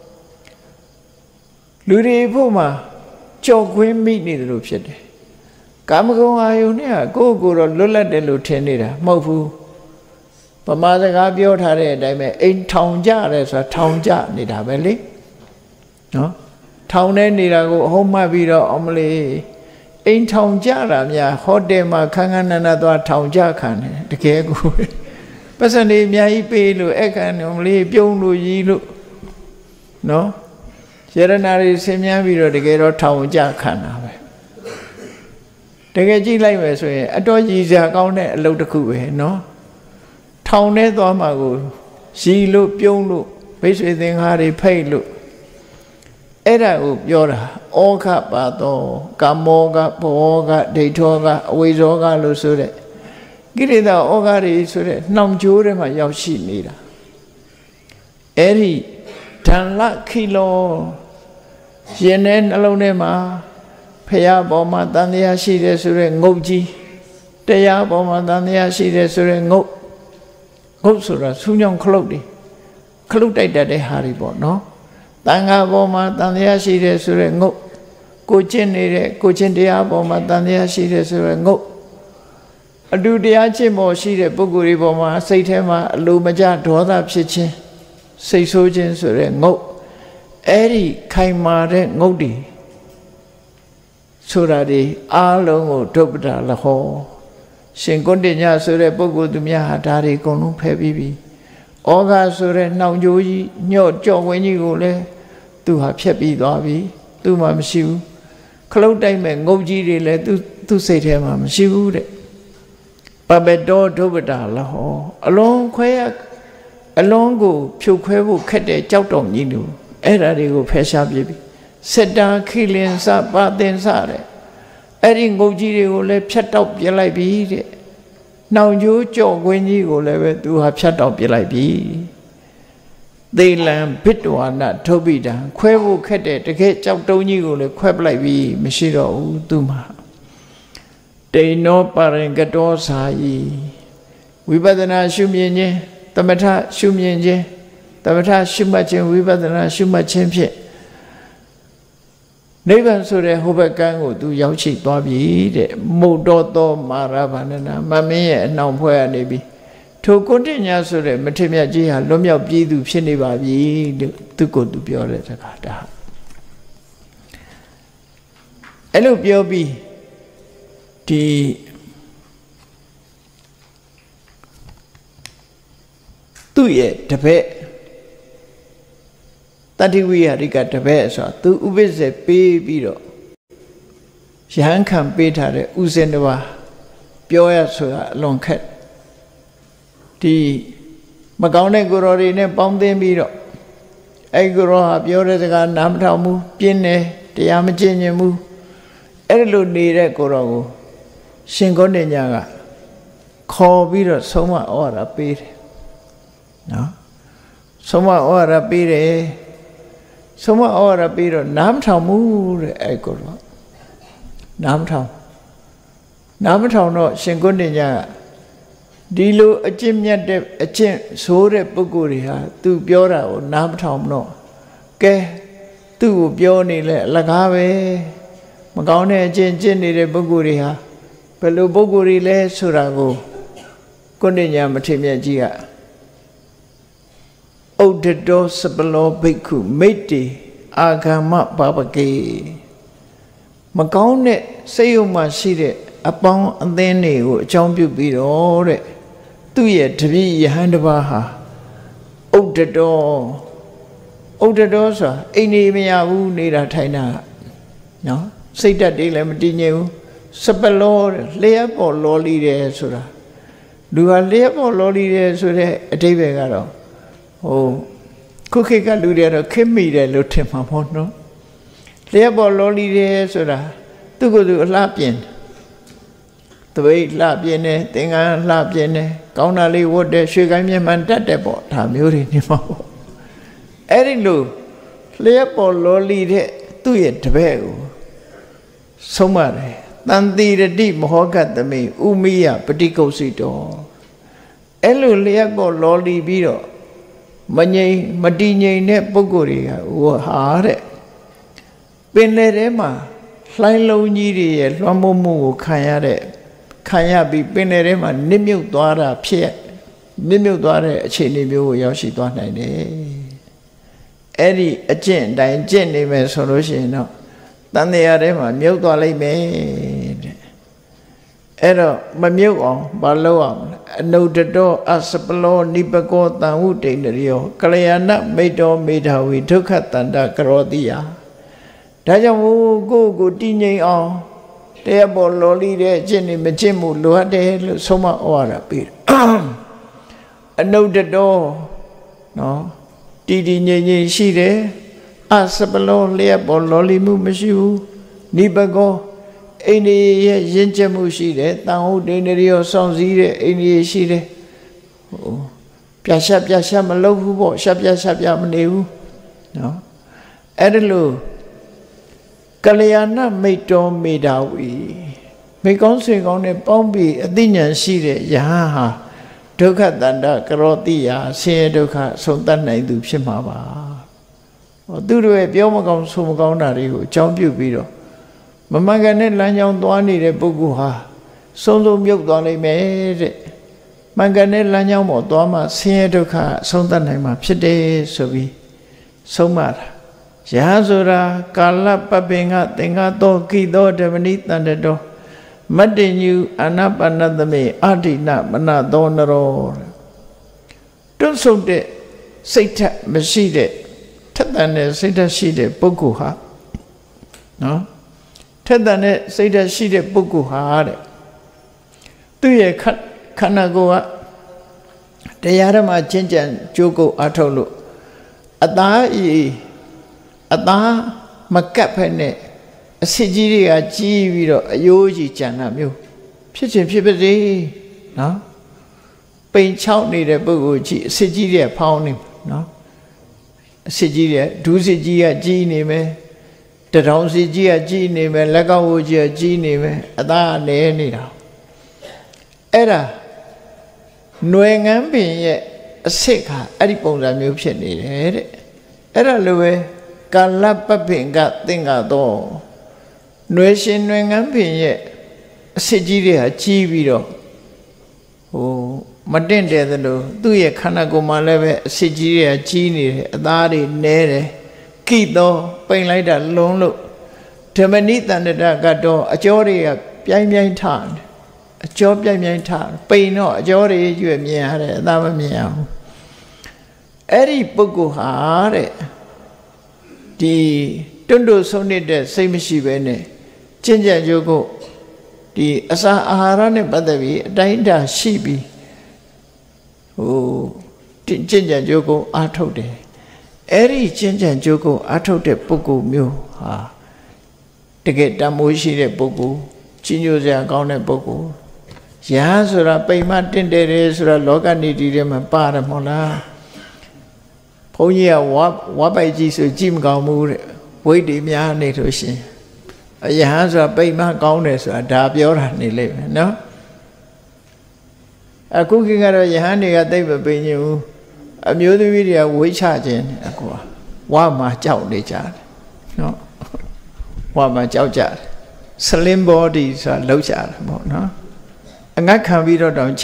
လူတွေဖို့မှာကြော်ခွင်းမိနေတယ်လို့ဖြစ်တယ်ကာမဂုဏ်အာယုန်နဲ့ကိုယ့်ကိုယ်တော့လွတ်လပ်တယ်လို့ထင်နေတာမဟုတ်ဘူးဘဗမာစကားပြောထားတဲ့အတိုင်းပဲအိမ်ထောင်ကြတယ်ဆိုတာထောင်ကြနေတာပဲလေနော်ထောင်နေနေတာကိုအဟုတ်မှတ်ပြီးတော့အမလေးအိမ်ထောင်ကြတာများဟိုတယ်မှာခန်းခန်းနာနာသွားထောင်ကြခံတယ်တကယ်ကိုပတ်စံနေအများကြီးပေးလို့အခန်းအမလေးပြုံးလို့ရီးလို့နော်ရတနာတွေဆင်မြန်းပြီးတော့တကယ်တော့ထောင်ကြခံတာပဲတကယ်ကြည့်လိုက်မယ်ဆိုရင်အတော်ကြီးစရာကောင်းတဲ့အလုပ်တစ်ခုပဲနော်ထောင်ထဲသွားမှကိုရီးလို့ပြုံးလို့ဘိဆွေသင်္ဃာတွေဖိတ်လို့အဲ့ဒါကိုပြောတာဩခပါသောကာမောကဘောကဒိဋ္ဌောကအဝိဇောကလို့ဆိုတဲ့ကိရိတာဩဃတွေဆိုတဲ့နှောင်ကြိုးထဲမှာရောက်ရှိနေတာအဲ့ဒီဓာလခိလောရင်ထဲနှလုံးထဲမှာဖရာပေါ်မှာတန်တရားရှိတယ်ဆိုတဲ့ငုတ်ကြီးတရားပေါ်မှာတန်တရားရှိတယ်ဆိုတဲ့ငုတ်ငုတ်ဆိုတာဆူးညောင်ခလုတ်တွေခလုတ်တိုက်တတ်တဲ့ဟာတွေပေါ့နော်တန်ခါပေါ်မှာတန်တရားရှိတယ်ဆိုတဲ့ငုတ်ကိုကျင့်နေတဲ့ကိုကျင့်တရားပေါ်မှာတန်တရားရှိတယ်ဆိုတဲ့ငုတ်အတူတရားကျင့်ပေါ်ရှိတဲ့ပုဂ္ဂိုလ်တွေပေါ်မှာစိတ်ထဲမှာအလိုမကျဒေါသဖြစ်ခြင်းစိတ်ဆိုးခြင်းဆိုတဲ့ငုတ်အဲ့ဒီခိုင်မာတဲ့ငုတ်တွေဆိုတာဒီအားလုံးကိုဒုပ္ပတာလဟောရှင်ကုဋ္ဌညဆိုတဲ့ပုဂ္ဂိုလ်သူများဟာဒါတွေအကုန်လုံးဖယ်ပြီးပြီဩဃဆိုတဲ့နှောင်ကြိုးကြီးညော့ကြော့ဝင်းကြီးကိုလည်းသူဟာဖျက်ပြီးသွားပြီသူမှမရှိဘူးခလုတ်တိုက်မဲ့ငုတ်ကြီးတွေလည်းသူသူစိတ်ထဲမှာမရှိဘူးတဲ့ပပတောဒုပ္ပတာလဟောအလုံးခွဲအလုံးကိုဖြုတ်ခွဲဖို့ခက်တဲ့ကြောက်တော်ကြီးလို့အဲ့ဓာတွေကိုဖယ်ရှားပြပြီစတ္တာခိလင်္စပါသင်္စတဲ့အဲ့ဒီငုတ်ကြီးတွေကိုလည်းဖြတ်တောက်ပြလိုက်ပြီတဲ့နှောင်ကြိုးကြော့ကွင်းကြီးကိုလည်းပဲသူဟာဖြတ်တောက်ပြလိုက်ပြီသေလံဘိတဝါနထုပိတံခွဲဖို့ခက်တဲ့တကယ်ကြောက်တုံးကြီးကိုလည်းခွဲပလိုက်ပြီမရှိတော့ဘူးသူမှာတိန်နောပါရင်ကတောစာယီဝိပဿနာရှုမြင်ခြင်းသမထရှုမြင်ခြင်းသမထရှုမှတ်ခြင်းဝိပဿနာရှုမှတ်ခြင်းဖြင့်နိဗ္ဗာန်ဆိုတဲ့ဟိုဘက်ကန်းကိုသူရောက်ရှိသွားပြီတဲ့မုတ်တော်သောမာရဗန္ဒနာမမင်းရဲ့အနှောင်ဖွဲ့ရနေပြီထိုကုဋ္ဌညဆိုတဲ့မထေရမြတ်ကြီးဟာလွတ်မြောက်ပြည်သူဖြစ်နေပါပြီလို့သူကိုသူပြောတဲ့စကားဒါအဲ့လိုပြောပြီးဒီသူ့ရဲ့တပည့်တတိဝိဟာရိကတပည့်ဆိုတာသူဥပိ္ပဇေပေးပြီးတော့ရဟန်းခံပေးထားတဲ့ဥစဉ်တစ်ပါးပြောရဆိုတာအလွန်ခက်ဒီမကောင်းတဲ့ကိုယ်တော်တွေနဲ့ပေါင်းသင်းပြီးတော့အဲ့ကိုယ်တော်ဟာပြောတဲ့စကားနားမထောင်ဘူးပြင်းတယ်တရားမကျင့်ကြင်ဘူးအဲ့လိုနေတဲ့ကိုယ်တော်ကိုရှင်ဂေါတညကခေါ်ပြီးတော့ဆုံးမဩဝါဒပေးတယ်နော်ဆုံးမဩဝါဒပေးတယ်ဆုံးမဩဝါဒပေးတော့နားမထောင်ဘူးတဲ့အဲ့ကိုတော့နားမထောင်နားမထောင်တော့ရှင်ဂေါတညကဒီလိုအကျင့်မြတ်တဲ့အကျင့်ဆိုးတဲ့ပုဂ္ဂိုလ်တွေဟာသူပြောတာကိုနားမထောင်တော့ကဲသူ့ကိုပြောနေလဲအလကားပဲမကောင်းတဲ့အကျင့်ကျင့်နေတဲ့ပုဂ္ဂိုလ်တွေဟာဘယ်လိုပုဂ္ဂိုလ်တွေလဲဆိုတာကိုကုဋ္ဌညမထေရမြတ်ကြီးကဥဒ္ဒတောစပလောဘိက္ခုမိတ်တေအာဂမဘာပကေမကောင်းတဲ့စိတ်ယုံမှရှိတဲ့အပေါင်းအသင်းတွေကိုအကြောင်းပြုပြီးတော့တဲ့သူ့ရဲ့တပည့်ယဟန်တစ်ပါးဟာဥဒ္ဒတောဥဒ္ဒတောဆိုတာအိမ်နေမရဘူးနေတာထိုင်တာနော်စိတ်ဓာတ်တွေလည်းမတည်ငြိမ်ဘူးစပလောလျှက်ပေါ်လောလီတယ်ဆိုတာလူဟာလျှက်ပေါ်လောလီတယ်ဆိုတဲ့အဓိပ္ပာယ်ကတော့ဟိုခုခေတ်ကလူတွေကတော့ခစ်မိတယ်လို့ထင်မှာပေါ့နော်လျှက်ပေါ်လောလီတယ်ဆိုတာသူ့ကိုယ်သူအလှပြင်တပိတ်လှပြင်တယ်သင်္ကန်းလှပြင်တယ်ကောင်းတာလေးဝတ်တယ်ရွှေကိုင်းမျက်မှန်တတ်တယ်ပေါ့ဒါမျိုးတွေနေမှာပေါ့အဲ့ဒီလိုလျှက်ပေါ်လောလီတဲ့သူ့ရဲ့တပည့်ကိုဆုံးမတယ်တန်တိရတိမဟောကတမိဥမိယပฏิကုစိတောအဲ့လိုလျှက်ပေါ်လောလီပြီးတော့မငြိမ်မတည်ငြိမ်တဲ့ပုဂ္ဂိုလ်တွေကဟိုဟာတဲ့ပင်လယ်ထဲမှာလှိုင်းလုံးကြီးတွေရဲ့လွှမ်းမိုးမှုကိုခံရတဲ့ခံရပြီးပင်လယ်ထဲမှာနစ်မြုပ်သွားတာဖြစ်နစ်မြုပ်သွားတဲ့အခြေအနေမျိုးကိုရောက်ရှိသွားနိုင်တယ်အဲ့ဒီအကျင့်တိုင်းကျင့်နေမယ်ဆိုလို့ရှိရင်တော့တန်တရားထဲမှာမြုပ်သွားလိမ့်မယ်တဲ့အဲ့တော့မမြုပ်အောင်ဘာလုပ်အောင်အနုတ္တတောအစပလောနိပကောတံဟုတိန္ဒရိယောကလျာဏမိတ်တော်မေဓာဝီဒုက္ခတန္တကရောတိယဒါကြောင့်ကိုယ့်ကိုတည်ငြိမ်အောင်တရားပေါ်လော်လီတဲ့အကျင့်တွေမကျင့်မှုလိုအပ်တယ်လို့ဆုံးမဩဝါဒပေးတယ်အနုတ္တတောနော်တည်တည်ငြိမ်ငြိမ်ရှိတယ်အစပလောလျက်ပေါ်လော်လီမှုမရှိဘူးနိပကောအိန္ဒိယရဲ့ရင့်ကျက်မှုရှိတယ်တန်ဟုတ်ဒိန္ဒရိယောစောင့်စည်းတဲ့အိန္ဒိယရှိတယ်ဟိုပြရှက်ပြရှက်မလုပ်ဘူးပေါ့ရှက်ပြရှက်ပြမနေဘူးနော်အဲ့ဒါလို့ကလျာဏမိတ်တော်မေဓာဝီမိကောင်းဆွေကောင်းနဲ့ပေါင်းပြီးအသိဉာဏ်ရှိတဲ့ယဟန်ဟာဒုက္ခတန္တကရောတိယဆင်းရဲဒုက္ခဆုံးတတ်နိုင်သူဖြစ်မှာပါဟောသူတို့ရဲ့ပြောမကောင်းဆိုမကောင်းတာတွေကိုအကြောင်းပြုပြီးတော့မမှန်ကန်တဲ့လမ်းကြောင်းသွားနေတဲ့ပုဂ္ဂိုလ်ဟာဆုံးဆုံးမြုပ်သွားလိမ့်မယ်တဲ့မှန်ကန်တဲ့လမ်းကြောင်းပေါ်သွားမှဆင်းရဲဒုက္ခဆုံးတတ်နိုင်မှာဖြစ်တယ်ဆိုပြီးဆုံးမတာယဟဆိုတာကာလပပင်ကသင်္ဃသောခိသောဓမ္မနိတန္တတောမတ္တညုအာနာပါနသမေအာဒိနမနသောနရောတွန့်ဆုတ်တဲ့စိတ်ဓာတ်မရှိတဲ့ထက်သန်တဲ့စိတ်ဓာတ်ရှိတဲ့ပုဂ္ဂိုလ်ဟာနော်ထက်သန်တဲ့စိတ်ဓာတ်ရှိတဲ့ပုဂ္ဂိုလ်ဟာတဲ့သူ့ရဲ့ခန္ဓာကိုယ်ကတရားဓမ္မကျင့်ကြံကြိုးကိုအားထုတ်လို့အသားဤအသားမကပ်ဖက်နဲ့အစစ်ကြီးတွေကကြီးပြီးတော့အယိုးကြီးကြံတာမျိုးဖြစ်ခြင်းဖြစ်ပါစေနော်ပိန်ချောက်နေတဲ့ပုဂ္ဂိုလ်ကြီးအစစ်ကြီးတွေဖောင်းနေနော်အစစ်ကြီးတွေဒူးစစ်ကြီးကကြီးနေမယ်တထောင်စစ်ကြီးကကြီးနေမယ်လက်ကောက်ဝကြီးကကြီးနေမယ်အသားလဲနေတာအဲ့ဒါຫນွေငန်းပင်ရဲ့အစစ်ခါအဲ့ဒီပုံစံမျိုးဖြစ်နေတယ်တဲ့အဲ့ဒါလိုပဲကာလပပင်ကသင်္ကာတော့ຫນွေရှင်ຫນွေငန်းပင်ရဲ့အစစ်ကြီးတွေဟာကြီးပြီးတော့ဟိုမတင့်တယ်သလိုသူ့ရဲ့ခန္ဓာကိုယ်မှာလည်းပဲအစစ်ကြီးတွေကကြီးနေတယ်အသားတွေနဲတယ်ကိတော့ပိန်လိုက်တာလုံးလို့ဓမ္မနိတန္တတကတော့အကျော်တွေကပြိုင်ပြိုင်ထတယ်အကျော်ပြိုင်ပြိုင်ထပိန်တော့အကျော်တွေရွယ်မြင်ရတယ်အသားမမြင်အောင်အဲ့ဒီပုဂ္ဂိုလ်ဟာတဲ့ဒီတွန့်တိုဆုံးနေတဲ့စိတ်မရှိဘဲနဲ့ကျင့်ကြံကြိုးကိုဒီအစာအာဟာရနဲ့ပတ်သက်ပြီးအတိုင်းအတာရှိပြီးဟိုကျင့်ကြံကြိုးကိုအားထုတ်တယ်အဲ့ဒီကျင့်ကြံကြိုးကိုအားထုတ်တဲ့ပုဂ္ဂိုလ်မျိုးဟာတကယ်တန်မိုးရှိတဲ့ပုဂ္ဂိုလ်ကြီးညိုစရာကောင်းတဲ့ပုဂ္ဂိုလ်ယဟန်ဆိုတာပိန်မတင့်တယ်တယ်ဆိုတာလောကနိတိထဲမှာပါတယ်မဟုတ်လားဘုန်းကြီးကဝါဝါပိုက်ကြီးဆိုကြည့်မကောင်းဘူးတဲ့ဝိတ်တွေများနေလို့ရှင်အယဟန်ဆိုတာပိန်မကောင်းတယ်ဆိုတာဒါပြောတာနေလိမ့်မယ်နော်အခုခေတ်ကတော့ယဟန်တွေကသိမပိန်ညဘူးအမျိုးသမီးတွေကဝိတ်ချခြင်းအခုဝါမှာကြောက်နေကြတယ်နော်ဝါမှာကြောက်ကြတယ် slim body ဆိုတာလောက်ကြတယ်ပေါ့နော်အငတ်ခံပြီးတော့တောင်ချ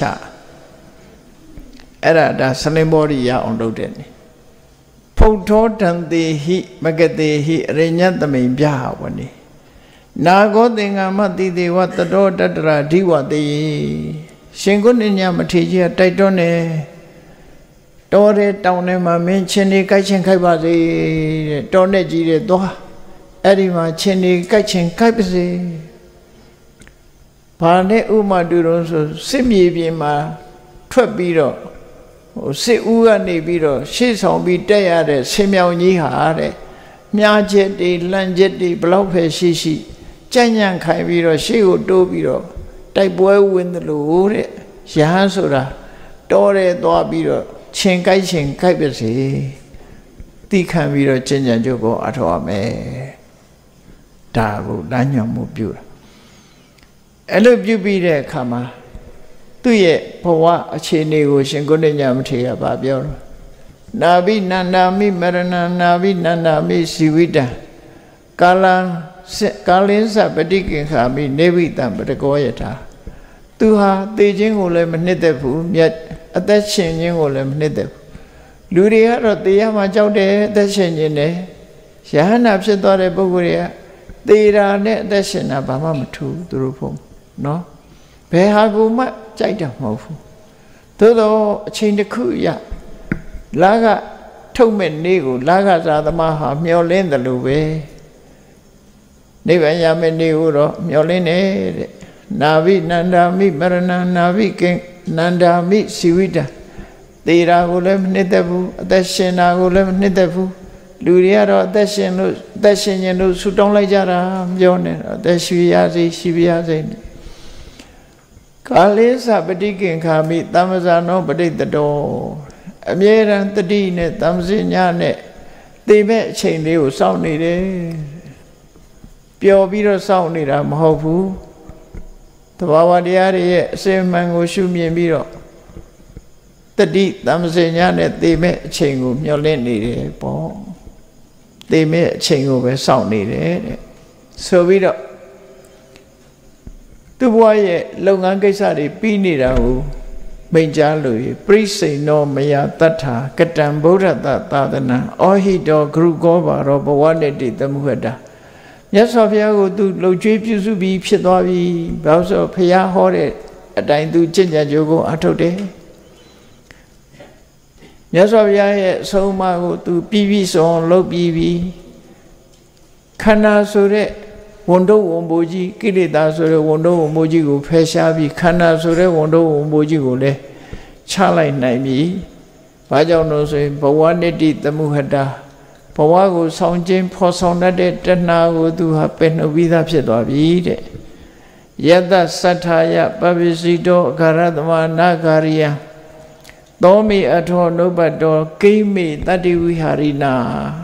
အဲ့ဒါဒါ slim body ရအောင်လုပ်တယ်နေဖုတ်ထောတံတေဟိမကတေဟိအရိညတမိန်ပြဝနေနာဂောသင်္ကမတိတေဝတတောတတရာဓိဝတေရှင်ကုဏ္ဏညမထေရကြီးတိုက်တွန်းနေတောတဲ့တောင်ထဲမှာမင်းချင်းနေကြိုက်ချင်းခိုက်ပါစေတဲ့တောနဲ့ကြီးတဲ့သွားအဲ့ဒီမှာချင်းနေကြိုက်ချင်းခိုက်ပါစေဘာနဲ့ဥမာတူတော့ဆိုစစ်မြေပြင်မှာထွက်ပြီးတော့ဟိုစစ်ဦးကနေပြီးတော့ရှေ့ဆောင်ပြီးတက်ရတဲ့ဆင်မြောင်ကြီးဟာတဲ့မြားချက်တွေလန့်ချက်တွေဘလောက်ပဲရှိရှိကြံ့ညံ့ခိုင်ပြီးတော့ရှေ့ကိုတိုးပြီးတော့တိုက်ပွဲဝင်တယ်လို့တဲ့ယဟန်ဆိုတာတောရဲသွားပြီးတော့ချင်းကြိုက်ချင်းကြိုက်ပါစေတိခံပြီးတော့ကျင့်ကြံကြုတ်ကိုအထောက်အမယ်ဒါကိုလမ်းညွှန်မှုပြုတာအဲ့လိုပြုပြီးတဲ့အခါမှာသူ့ရဲ့ဘဝအခြေအနေကိုရှင်ကုဏ္ဏညမထေရကပြောတော့နာဘိနန္ဒာမိမရဏနာဘိနန္ဒာမိစီဝိတံကာလံကာလင်းစပတိကိခာမိနေဝိတံပတကောယထာသူဟာသေခြင်းကိုလည်းမနှစ်သက်ဘူးမြတ်အသက်ရှင်ခြင်းကိုလည်းမနှစ်သက်ဘူးလူတွေကတော့သေရမှာကြောက်တယ်အသက်ရှင်ခြင်းနဲ့ယဟန္တာဖြစ်သွားတဲ့ပုဂ္ဂိုလ်တွေကသေတာနဲ့အသက်ရှင်တာဘာမှမထူးသူတို့ဖို့နော်ဘယ်ဟာကိုမှကြိုက်တာမဟုတ်ဘူးသို့တော့အချိန်တစ်ခုရလာကထုတ်မဲ့နေ့ကိုလာကသာသမားဟာမျောလင်းတယ်လို့ပဲနိဗ္ဗာန်ရမယ့်နေ့ကိုတော့မျောလင်းတယ်တဲ့နာဝိနန္ဒာမိမရဏနာဝိကိနန္ဒာမိစီဝိတသေတာကိုလည်းမနှစ်သက်ဘူးအသက်ရှင်တာကိုလည်းမနှစ်သက်ဘူးလူတွေကတော့အသက်ရှင်လို့အသက်ရှင်ခြင်းလို့ဆူတောင်းလိုက်ကြတာပြောနေတော့အသက်ရှိရစေရှိပါရစေကာလေသပတိကင်္ခာမိသမ္မဇာနောပဋိတတောအမြဲတမ်းတတိနဲ့သမ္မစညနဲ့သေမဲ့အချိန်လေးကိုစောင့်နေတယ်ပျော်ပြီးတော့စောင့်နေတာမဟုတ်ဘူးသဘာဝတရားတွေရဲ့အစစ်မှန်ကိုရှုမြင်ပြီးတော့တတိသမ္မစညနဲ့သေမဲ့အချိန်ကိုမျှော်လင့်နေတယ်ပေါ့သေမဲ့အချိန်ကိုပဲစောင့်နေတယ်တဲ့ဆိုပြီးတော့သူ့ဘဝရဲ့လုပ်ငန်းကိစ္စတွေပြီးနေတာကိုမိန့်ကြားလို့ပရိစိန်နောမယတတ္ထာကတံဗုဒ္ဓတသာသနာအောဟိတောဂရုကောပါရောဘဝနေတိသမုဟတာမြတ်စွာဘုရားကိုသူလှုပ်ကြွေးပြုစုပြီးဖြစ်သွားပြီဘာလို့ဆိုဘုရားဟောတဲ့အတိုင်းသူကျင့်ကြံကြိုးကိုအထုတ်တယ်မြတ်စွာဘုရားရဲ့အဆုံးအမကိုသူပြီးပြီးဆုံးလုပ်ပြီးပြီခန္ဓာဆိုတဲ့ဝန်တော့ဝန်ပိုးကြီးကိလေသာဆိုတဲ့ဝန်တော့ဝန်ပိုးကြီးကိုဖယ်ရှားပြီးခန္ဓာဆိုတဲ့ဝန်တော့ဝန်ပိုးကြီးကိုလည်းချလိုက်နိုင်ပြီ။ဘာကြောင့်လို့ဆိုရင်ဘဝနိတ္တိသမုဟတာဘဝကိုဆောင်ခြင်းဖော်ဆောင်တတ်တဲ့တဏှာကိုသူဟာပယ်နှုတ်ပြီးသားဖြစ်သွားပြီတဲ့။ယတ္တသတ္ထာယပပိစိတောအခရသမနာဂရိယသောမိအထောနုပ္ပတောကိမိတတ္တိဝိဟာရိနာ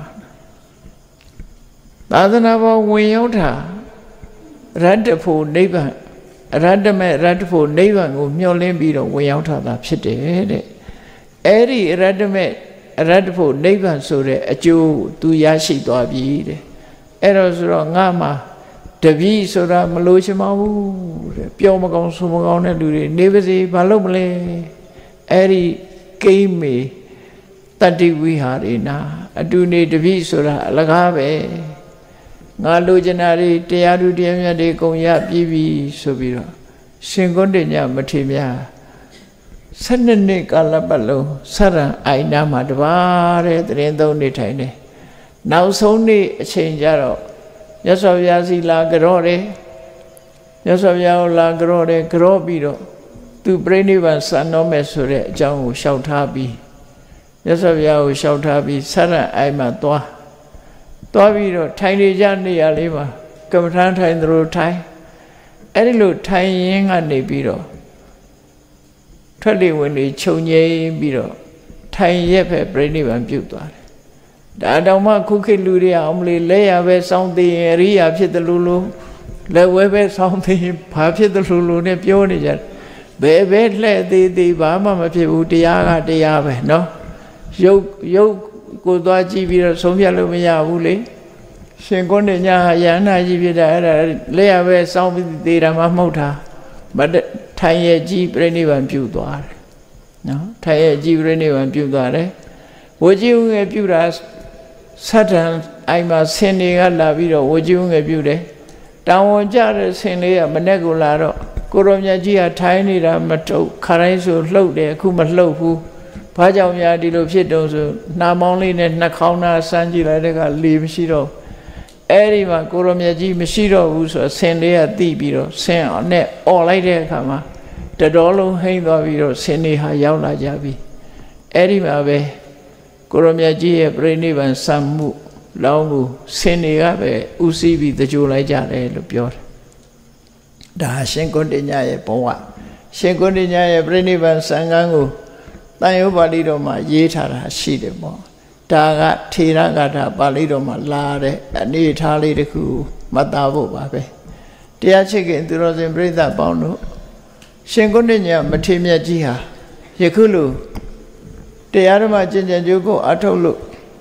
သာသနာပေါ်ဝင်ရောက်တာရတ္တဖို့နိဗ္ဗာန်ရတ္တမဲ့ရတ္တဖို့နိဗ္ဗာန်ကိုမျှော်လင့်ပြီးတော့ဝင်ရောက်တာဖြစ်တယ်တဲ့အဲ့ဒီရတ္တမဲ့ရတ္တဖို့နိဗ္ဗာန်ဆိုတဲ့အကျိုးသူရရှိသွားပြီတဲ့အဲ့တော့ဆိုတော့ငါမှတပည့်ဆိုတာမလို့ချင်ပါဘူးတဲ့ပျော်မကောင်းဆိုမကောင်းတဲ့လူတွေနေပါစေဘာလို့မလဲအဲ့ဒီကိမေတတ္တိဝိဟာရိနာအတူနေတပည့်ဆိုတာအလကားပဲငါလိုချင်တာတွေတရားသူတရားမြတ်တွေကုန်ရပြီးပြီဆိုပြီးတော့ရှင်ကုဋ္ဌညမထေရမြတ်ဆယ်နှစ်နှစ်ကာလပတ်လုံးဆရံအိုင်နာမှာတပါးတဲ့တရင်သုံးနေထိုင်တယ်နောက်ဆုံးနေ့အချိန်ကျတော့မြတ်စွာဘုရားစီလာကြော့တယ်မြတ်စွာဘုရားကိုလာကြော့တယ်ကြော့ပြီးတော့သူပြိဋိဘံစံတော်မဲ့ဆိုတဲ့အကြောင်းကိုလျှောက်ထားပြီးမြတ်စွာဘုရားကိုလျှောက်ထားပြီးဆရံအိုင်မှာသွားသွားပြီးတော့ထိုင်နေကြနေရလေးမှာကမ္မထာထိုင်သလိုထိုင်အဲ့ဒီလိုထိုင်ရင်းကနေပြီးတော့ထွက်လေဝင်လေခြုံငိမ့်ပြီးတော့ထိုင်ရက်ပဲပြိဋိဘံပြုတ်သွားတယ်ဒါတောင်မှခုခေတ်လူတွေအောင်မလေးလက်ရပဲစောင်းသိရင်အရိယာဖြစ်တယ်လို့လို့လက်ဝဲပဲစောင်းသိရင်ဘာဖြစ်တယ်လို့လို့နဲ့ပြောနေကြတယ်ဘယ်ပဲလှဲ့သေးသေးဘာမှမဖြစ်ဘူးတရားကတရားပဲเนาะရုပ်ရုပ်ကိုသွားကြည့်ပြီးတော့ဆုံးဖြတ်လို့မရဘူးလေရှင်ကုဋ္ဌညဟာယန္နာကြီးဖြစ်တာအဲ့ဒါလက်ရပဲစောင်းပြီးသေးတာမှမဟုတ်တာမထိုင်ရကြီးပြိဋိဘံပြုသွားတယ်နော်ထိုင်ရကြီးပြိဋိဘံပြုသွားတယ်ဝေကြီးဦးငယ်ပြုတာဆတ်တန်အိမ်မှာဆင်တွေကလာပြီးတော့ဝေကြီးဦးငယ်ပြုတယ်တောင်ဝန်ကြတဲ့ဆင်လေးကမနဲ့ကိုလာတော့ကိုရောမြတ်ကြီးကထိုင်နေတာမထုတ်ခါတိုင်းဆိုလှုပ်တယ်အခုမလှုပ်ဘူးဘာကြောင့်များဒီလိုဖြစ်တုံးဆိုနှာမောင်းလေးနဲ့နှာခေါင်းသားစမ်းကြည့်လိုက်တဲ့ကလေမရှိတော့အဲ့ဒီမှာကိုရောမြတ်ကြီးမရှိတော့ဘူးဆိုဆင်လေးကတိပြီးတော့ဆင်အောင်နဲ့អော်လိုက်တဲ့အခါမှာတတော်လုံးဟိမ့်သွားပြီးတော့ဆင်တွေဟာရောက်လာကြပြီအဲ့ဒီမှာပဲကိုရောမြတ်ကြီးရဲ့ပြိဋိဘံစံမှုလောင်းမှုဆင်တွေကပဲဥစည်းပြီးတကြိုလိုက်ကြတယ်လို့ပြောတယ်ဒါရှင်ကုဋ္ဌညရဲ့ဘဝရှင်ကုဋ္ဌညရဲ့ပြိဋိဘံစံကံကိုတန်ရုပ်ပါဠိတော်မှာရေးထားတာရှိတယ်ပေါ့ဒါကထေရဂါထာပါဠိတော်မှာလာတဲ့အနေထားလေးတစ်ခုမှတ်သားဖို့ပါပဲတရားချစ်ခင်သူတော်စင်ပြိဿပေါင်းတို့ရှင်ကုဋ္ဌညမထေရမြတ်ကြီးဟာယခုလိုတရားဓမ္မကျင့်ကြံကြိုးကိုအထုတ်လို့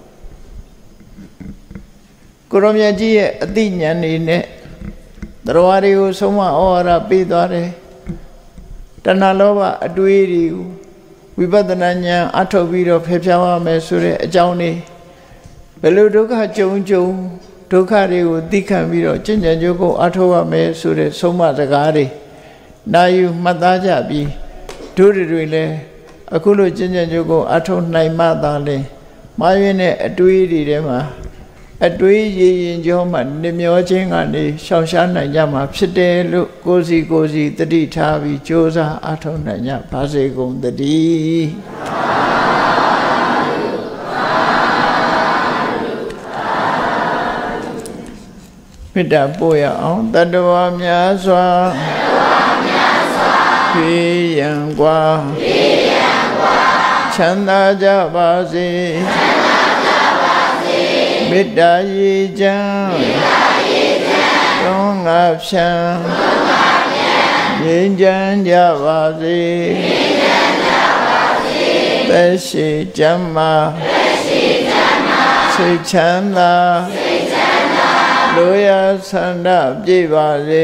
ကိုရောမြတ်ကြီးရဲ့အသိဉာဏ်နေနဲ့တရားတွေကိုဆုံးမဩဝါဒပေးသွားတယ်တဏှာလောဘအတွေးတွေကိုဝိပဿနာဉာဏ်အထောက်ပြီးတော့ဖယ်ရှားရမယ်ဆိုတဲ့အကြောင်းလေးဘယ်လိုဒုက္ခကြုံကြုံဒုက္ခတွေကိုသိခံပြီးတော့ကျင့်ကြံကြိုးကိုအထောက်ရမယ်ဆိုတဲ့ဆုံးမစကားတွေနာယူမှတ်သားကြပြီးတို့တွေလည်းအခုလိုကျင့်ကြံကြိုးကိုအထောက်နိုင်မှသာလေမာယွင်းတဲ့အတွေးတွေထဲမှာအတွေးရည်ရင်ကြောမှနှမျောခြင်းကနေရှောင်ရှားနိုင်ကြမှာဖြစ်တယ်လို့ကိုယ်စီကိုယ်စီတတိထားပြီးကြိုးစားအထောက်နိုင်ကြပါစေကုန်သတည်းမေတ္တာပို့ရအောင်တတ္တဝါများစွာဖေးရန်กว่าချမ်းသာကြပါစေမေတ္တာရေချမ်းသုံးငါဖြံငြိမ်းချမ်းကြပါစေသက်ရှိချမ်းသာစိတ်ချမ်းသာလိုရာဆန္ဒပြည့်ပါစေ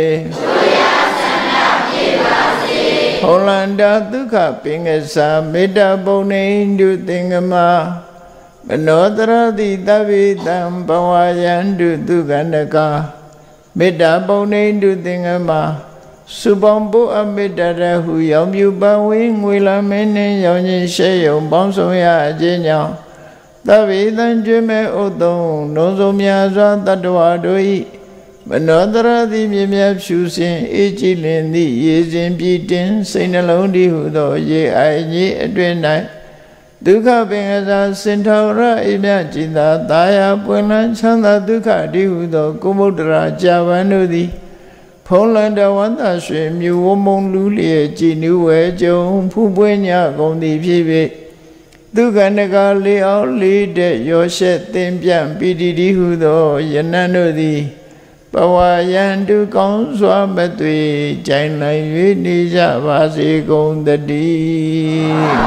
ဟောလန္တာဒုက္ခပင်ကစားမေတ္တာပုံနေတုသင်္ကမမနောတရတိတဗ္ဗေတံဘဝယန္တုသူကန္တကာမေတ္တာပုံနေတုသင်္ကမစုပေါင်းဖို့အမေတ္တာရဟုရောင်ပြူပဝေးငွေလာမင်းနှင့်ရောင်ချင်းရှဲယုံပေါင်းဆောင်ရအခြင်းကြောင့်သဗ္ဗေတံကျွေးမဲ့ဥသုံးလုံးစုံများစွာတတ္တဝါတို့၏မနောတရတိမြင်မြတ်ဖြူစင်အေးကြည်လင်သည့်ရေစဉ်ပြည့်တင်စိတ်နှလုံးတည်ဟုသောရေအိုင်ကြီးအတွင်၌ဒုက္ခပင်ကစားစင်ထောရအိမြจิตာတာယာပွင့်လန်းချမ်းသာဒုက္ခတည်ဟုသောကုမုဒ္ဒရာကြာပန်တို့သည်ဖုံးလန်တဝန္တရွှေမြူဝမုံလူလျက်ကြည်နူးဝဲကြုံဖူးပွင့်ညကုန်သည်ဖြစ်၍ဒုက္ခနကလေးအောင်လေးတဲ့ရောရှက်သင်ပြန့်ပီတိတည်းဟုသောယနန်တို့သည်ဘဝယန္တုကောင်းစွာမသွေကြိုင်နိုင်၍နေကြပါစေကုန်သတည်း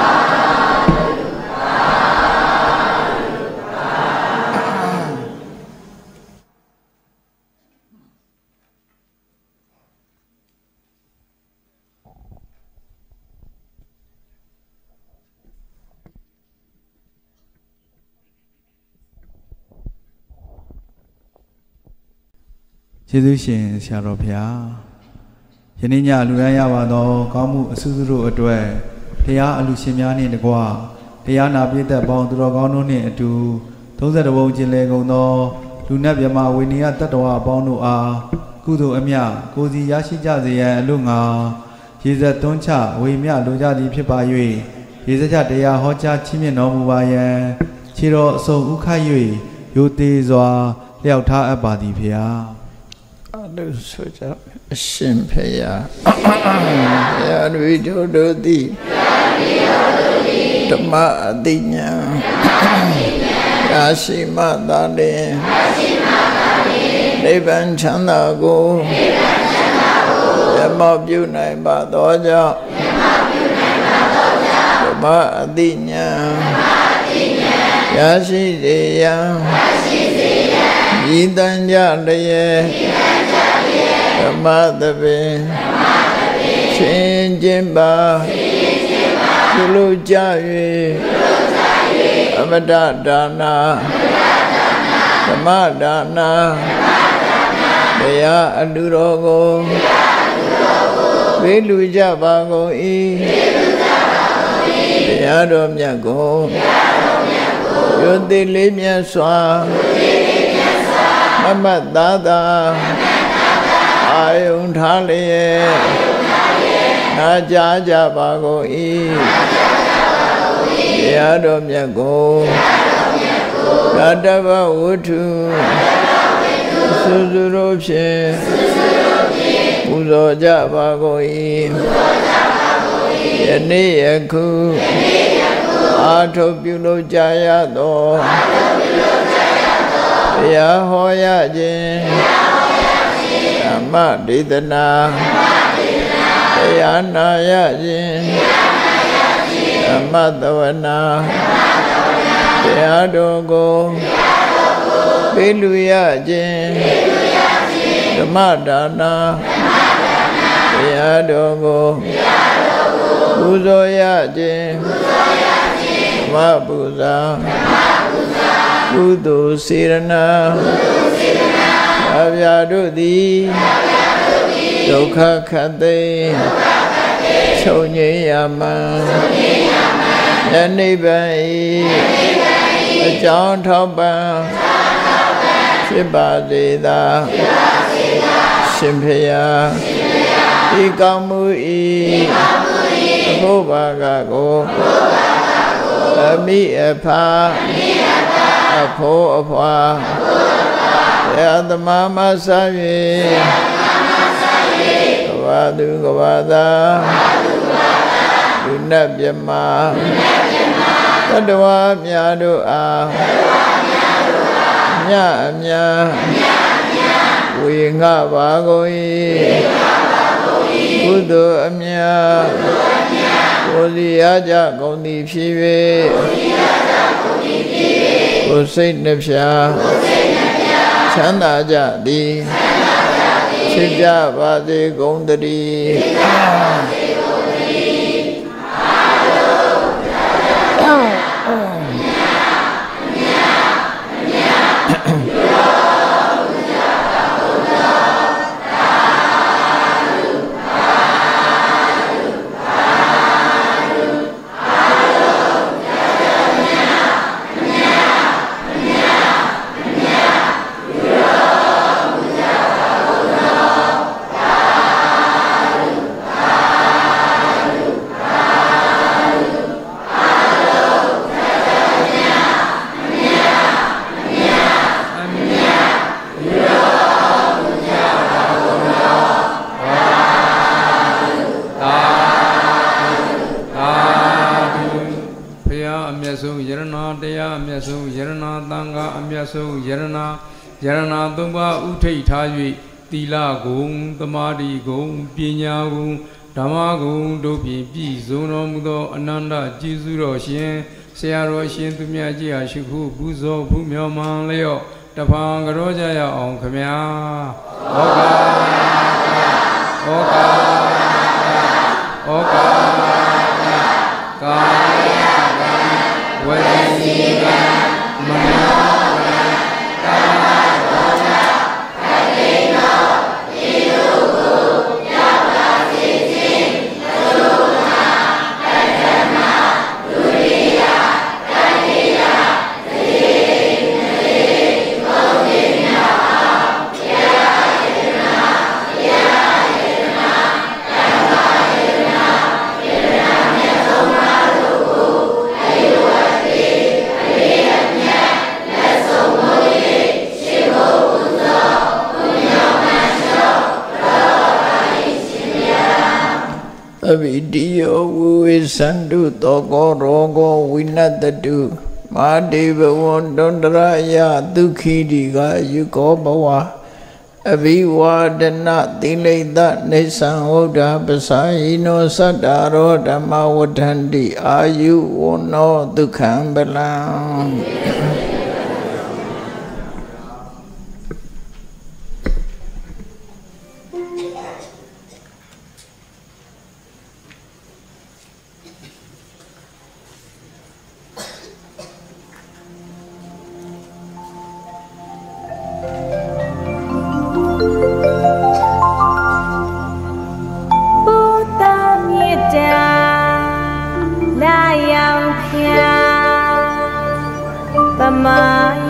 ကျေးဇူးရှင်ဆရာတော်ဘုရားယနေ့ညလူရန်ရပါသောကောင်းမှုအဆူဆူတို့အတွက်တရားအလူရှင်များနှင့်တကွတရားနာပြည့်သက်ပေါင်းသူတော်ကောင်းတို့နှင့်အတူသုံးဆယ်တဘုံကျင်လည်ကုန်သောလူနတ်မြမဝိနည်းတတ္တဝအပေါင်းတို့အားကုသိုလ်အမြကိုစီရရှိကြစေရန်အလို့ငါရေစက်သွန်းချဝေမြလိုကြသည်ဖြစ်ပါ၍ရေစက်ချတရားဟောကြားချီးမြှင့်တော်မူပါယံခြေတော်အစုံဥခိုက်၍ရိုသေစွာလျှောက်ထားအပ်ပါသည်ဖေဟာလို့ဆိုကြအရှင်ဖေယဘုရားတို့တို့တို့သည်ဓမ္မအတိညာရာရှိမသာလင်နိဗ္ဗာန်ချမ်းသာကိုရမောပြုနိုင်ပါသောကြောင့်ဓမ္မအတိညာရာရှိစေရန်ဤတန်ကြလျက်ဓမ္မသဘင်ချင်းချင်းပါပြုလို့ကြ၍အမတဒါနာဓမ္မဒါနာတရားအလူတော်ကိုဝေလူကြပါကုန်၏တရားတော်မြတ်ကိုယုတိလေးမြတ်စွာမမတ်သာသာအာယုန်ထားလျက်နာကြားကြပါကုန်၏တရားတော်မြတ်ကိုရတ္တဘဝတ္ထုသုစုတို့ဖြင့်ပူဇော်ကြပါကုန်၏ယနေ့ယခုအာထုပြုလို့ကြရသောတရားဟောရခြင်းဓမ္မဒေသနာတရားနာရခြင်းဓမ္မသဝနာတရားတော်ကိုပေးလူရခြင်းဓမ္မဒါနာတတရားတော်ကိုပူဇော်ရခြင်းဓမ္မပူဇာကုသိုလ်စေရနာအဗျာတို့သည်ဒုက္ခခတ်သိချုပ်ငြိမ်းရမှန်ယနိဗ္ဗာန်၏အကြောင်းထောက်ပံ့ဖြစ်ပါစေသာရှင်ဖေယဤကောင်းမှု၏အဖို့ဘာကကိုအမိအဖာအဖို့အဖွာယသမမဆာ၍ကဘာသူကဘာသာလူနတ်မြမတတဝါများတို့အားမြအမြဝေငှပါကုန်၏ကုသိုလ်အမြကိုစီရကြကုန်သည်ဖြစ်၍ကိုစိတ်နှပြချမ်းသာကြသည်ဖြစ်ကြပါစေကုန်သတည်းယရဏသုံးပါးဥထိတ်ထား၍သီလဂုဏ်သမာဓိဂုဏ်ပညာဂုဏ်ဓမ္မဂုဏ်တို့ဖြင့်ပြည့်စုံတော်မူသောအနန္တကျေးဇူးတော်ရှင်ဆရာတော်ရှင်သူမြတ်ကြီးအားရှိခိုးပူဇော်ဖူးမြော်မှန်လျော့တဖန်ကြောကြရအောင်ခမညာဩကာဩကာဩကာကာဝေစီကမနောအဘိတိယောဝိဝေသန္တုသောကောရောဂောဝိနတတုမာဒေဘဝန္တန္တရယဒုခိတိကယုကောဘဝအဘိဝါဒနာသီလိတနေသံဝုဒ္ဓပသယိနောသတ္တရောဓမ္မဝဋ္ဌန္တိအာယုဝနောဒုက္ခံပလံမာ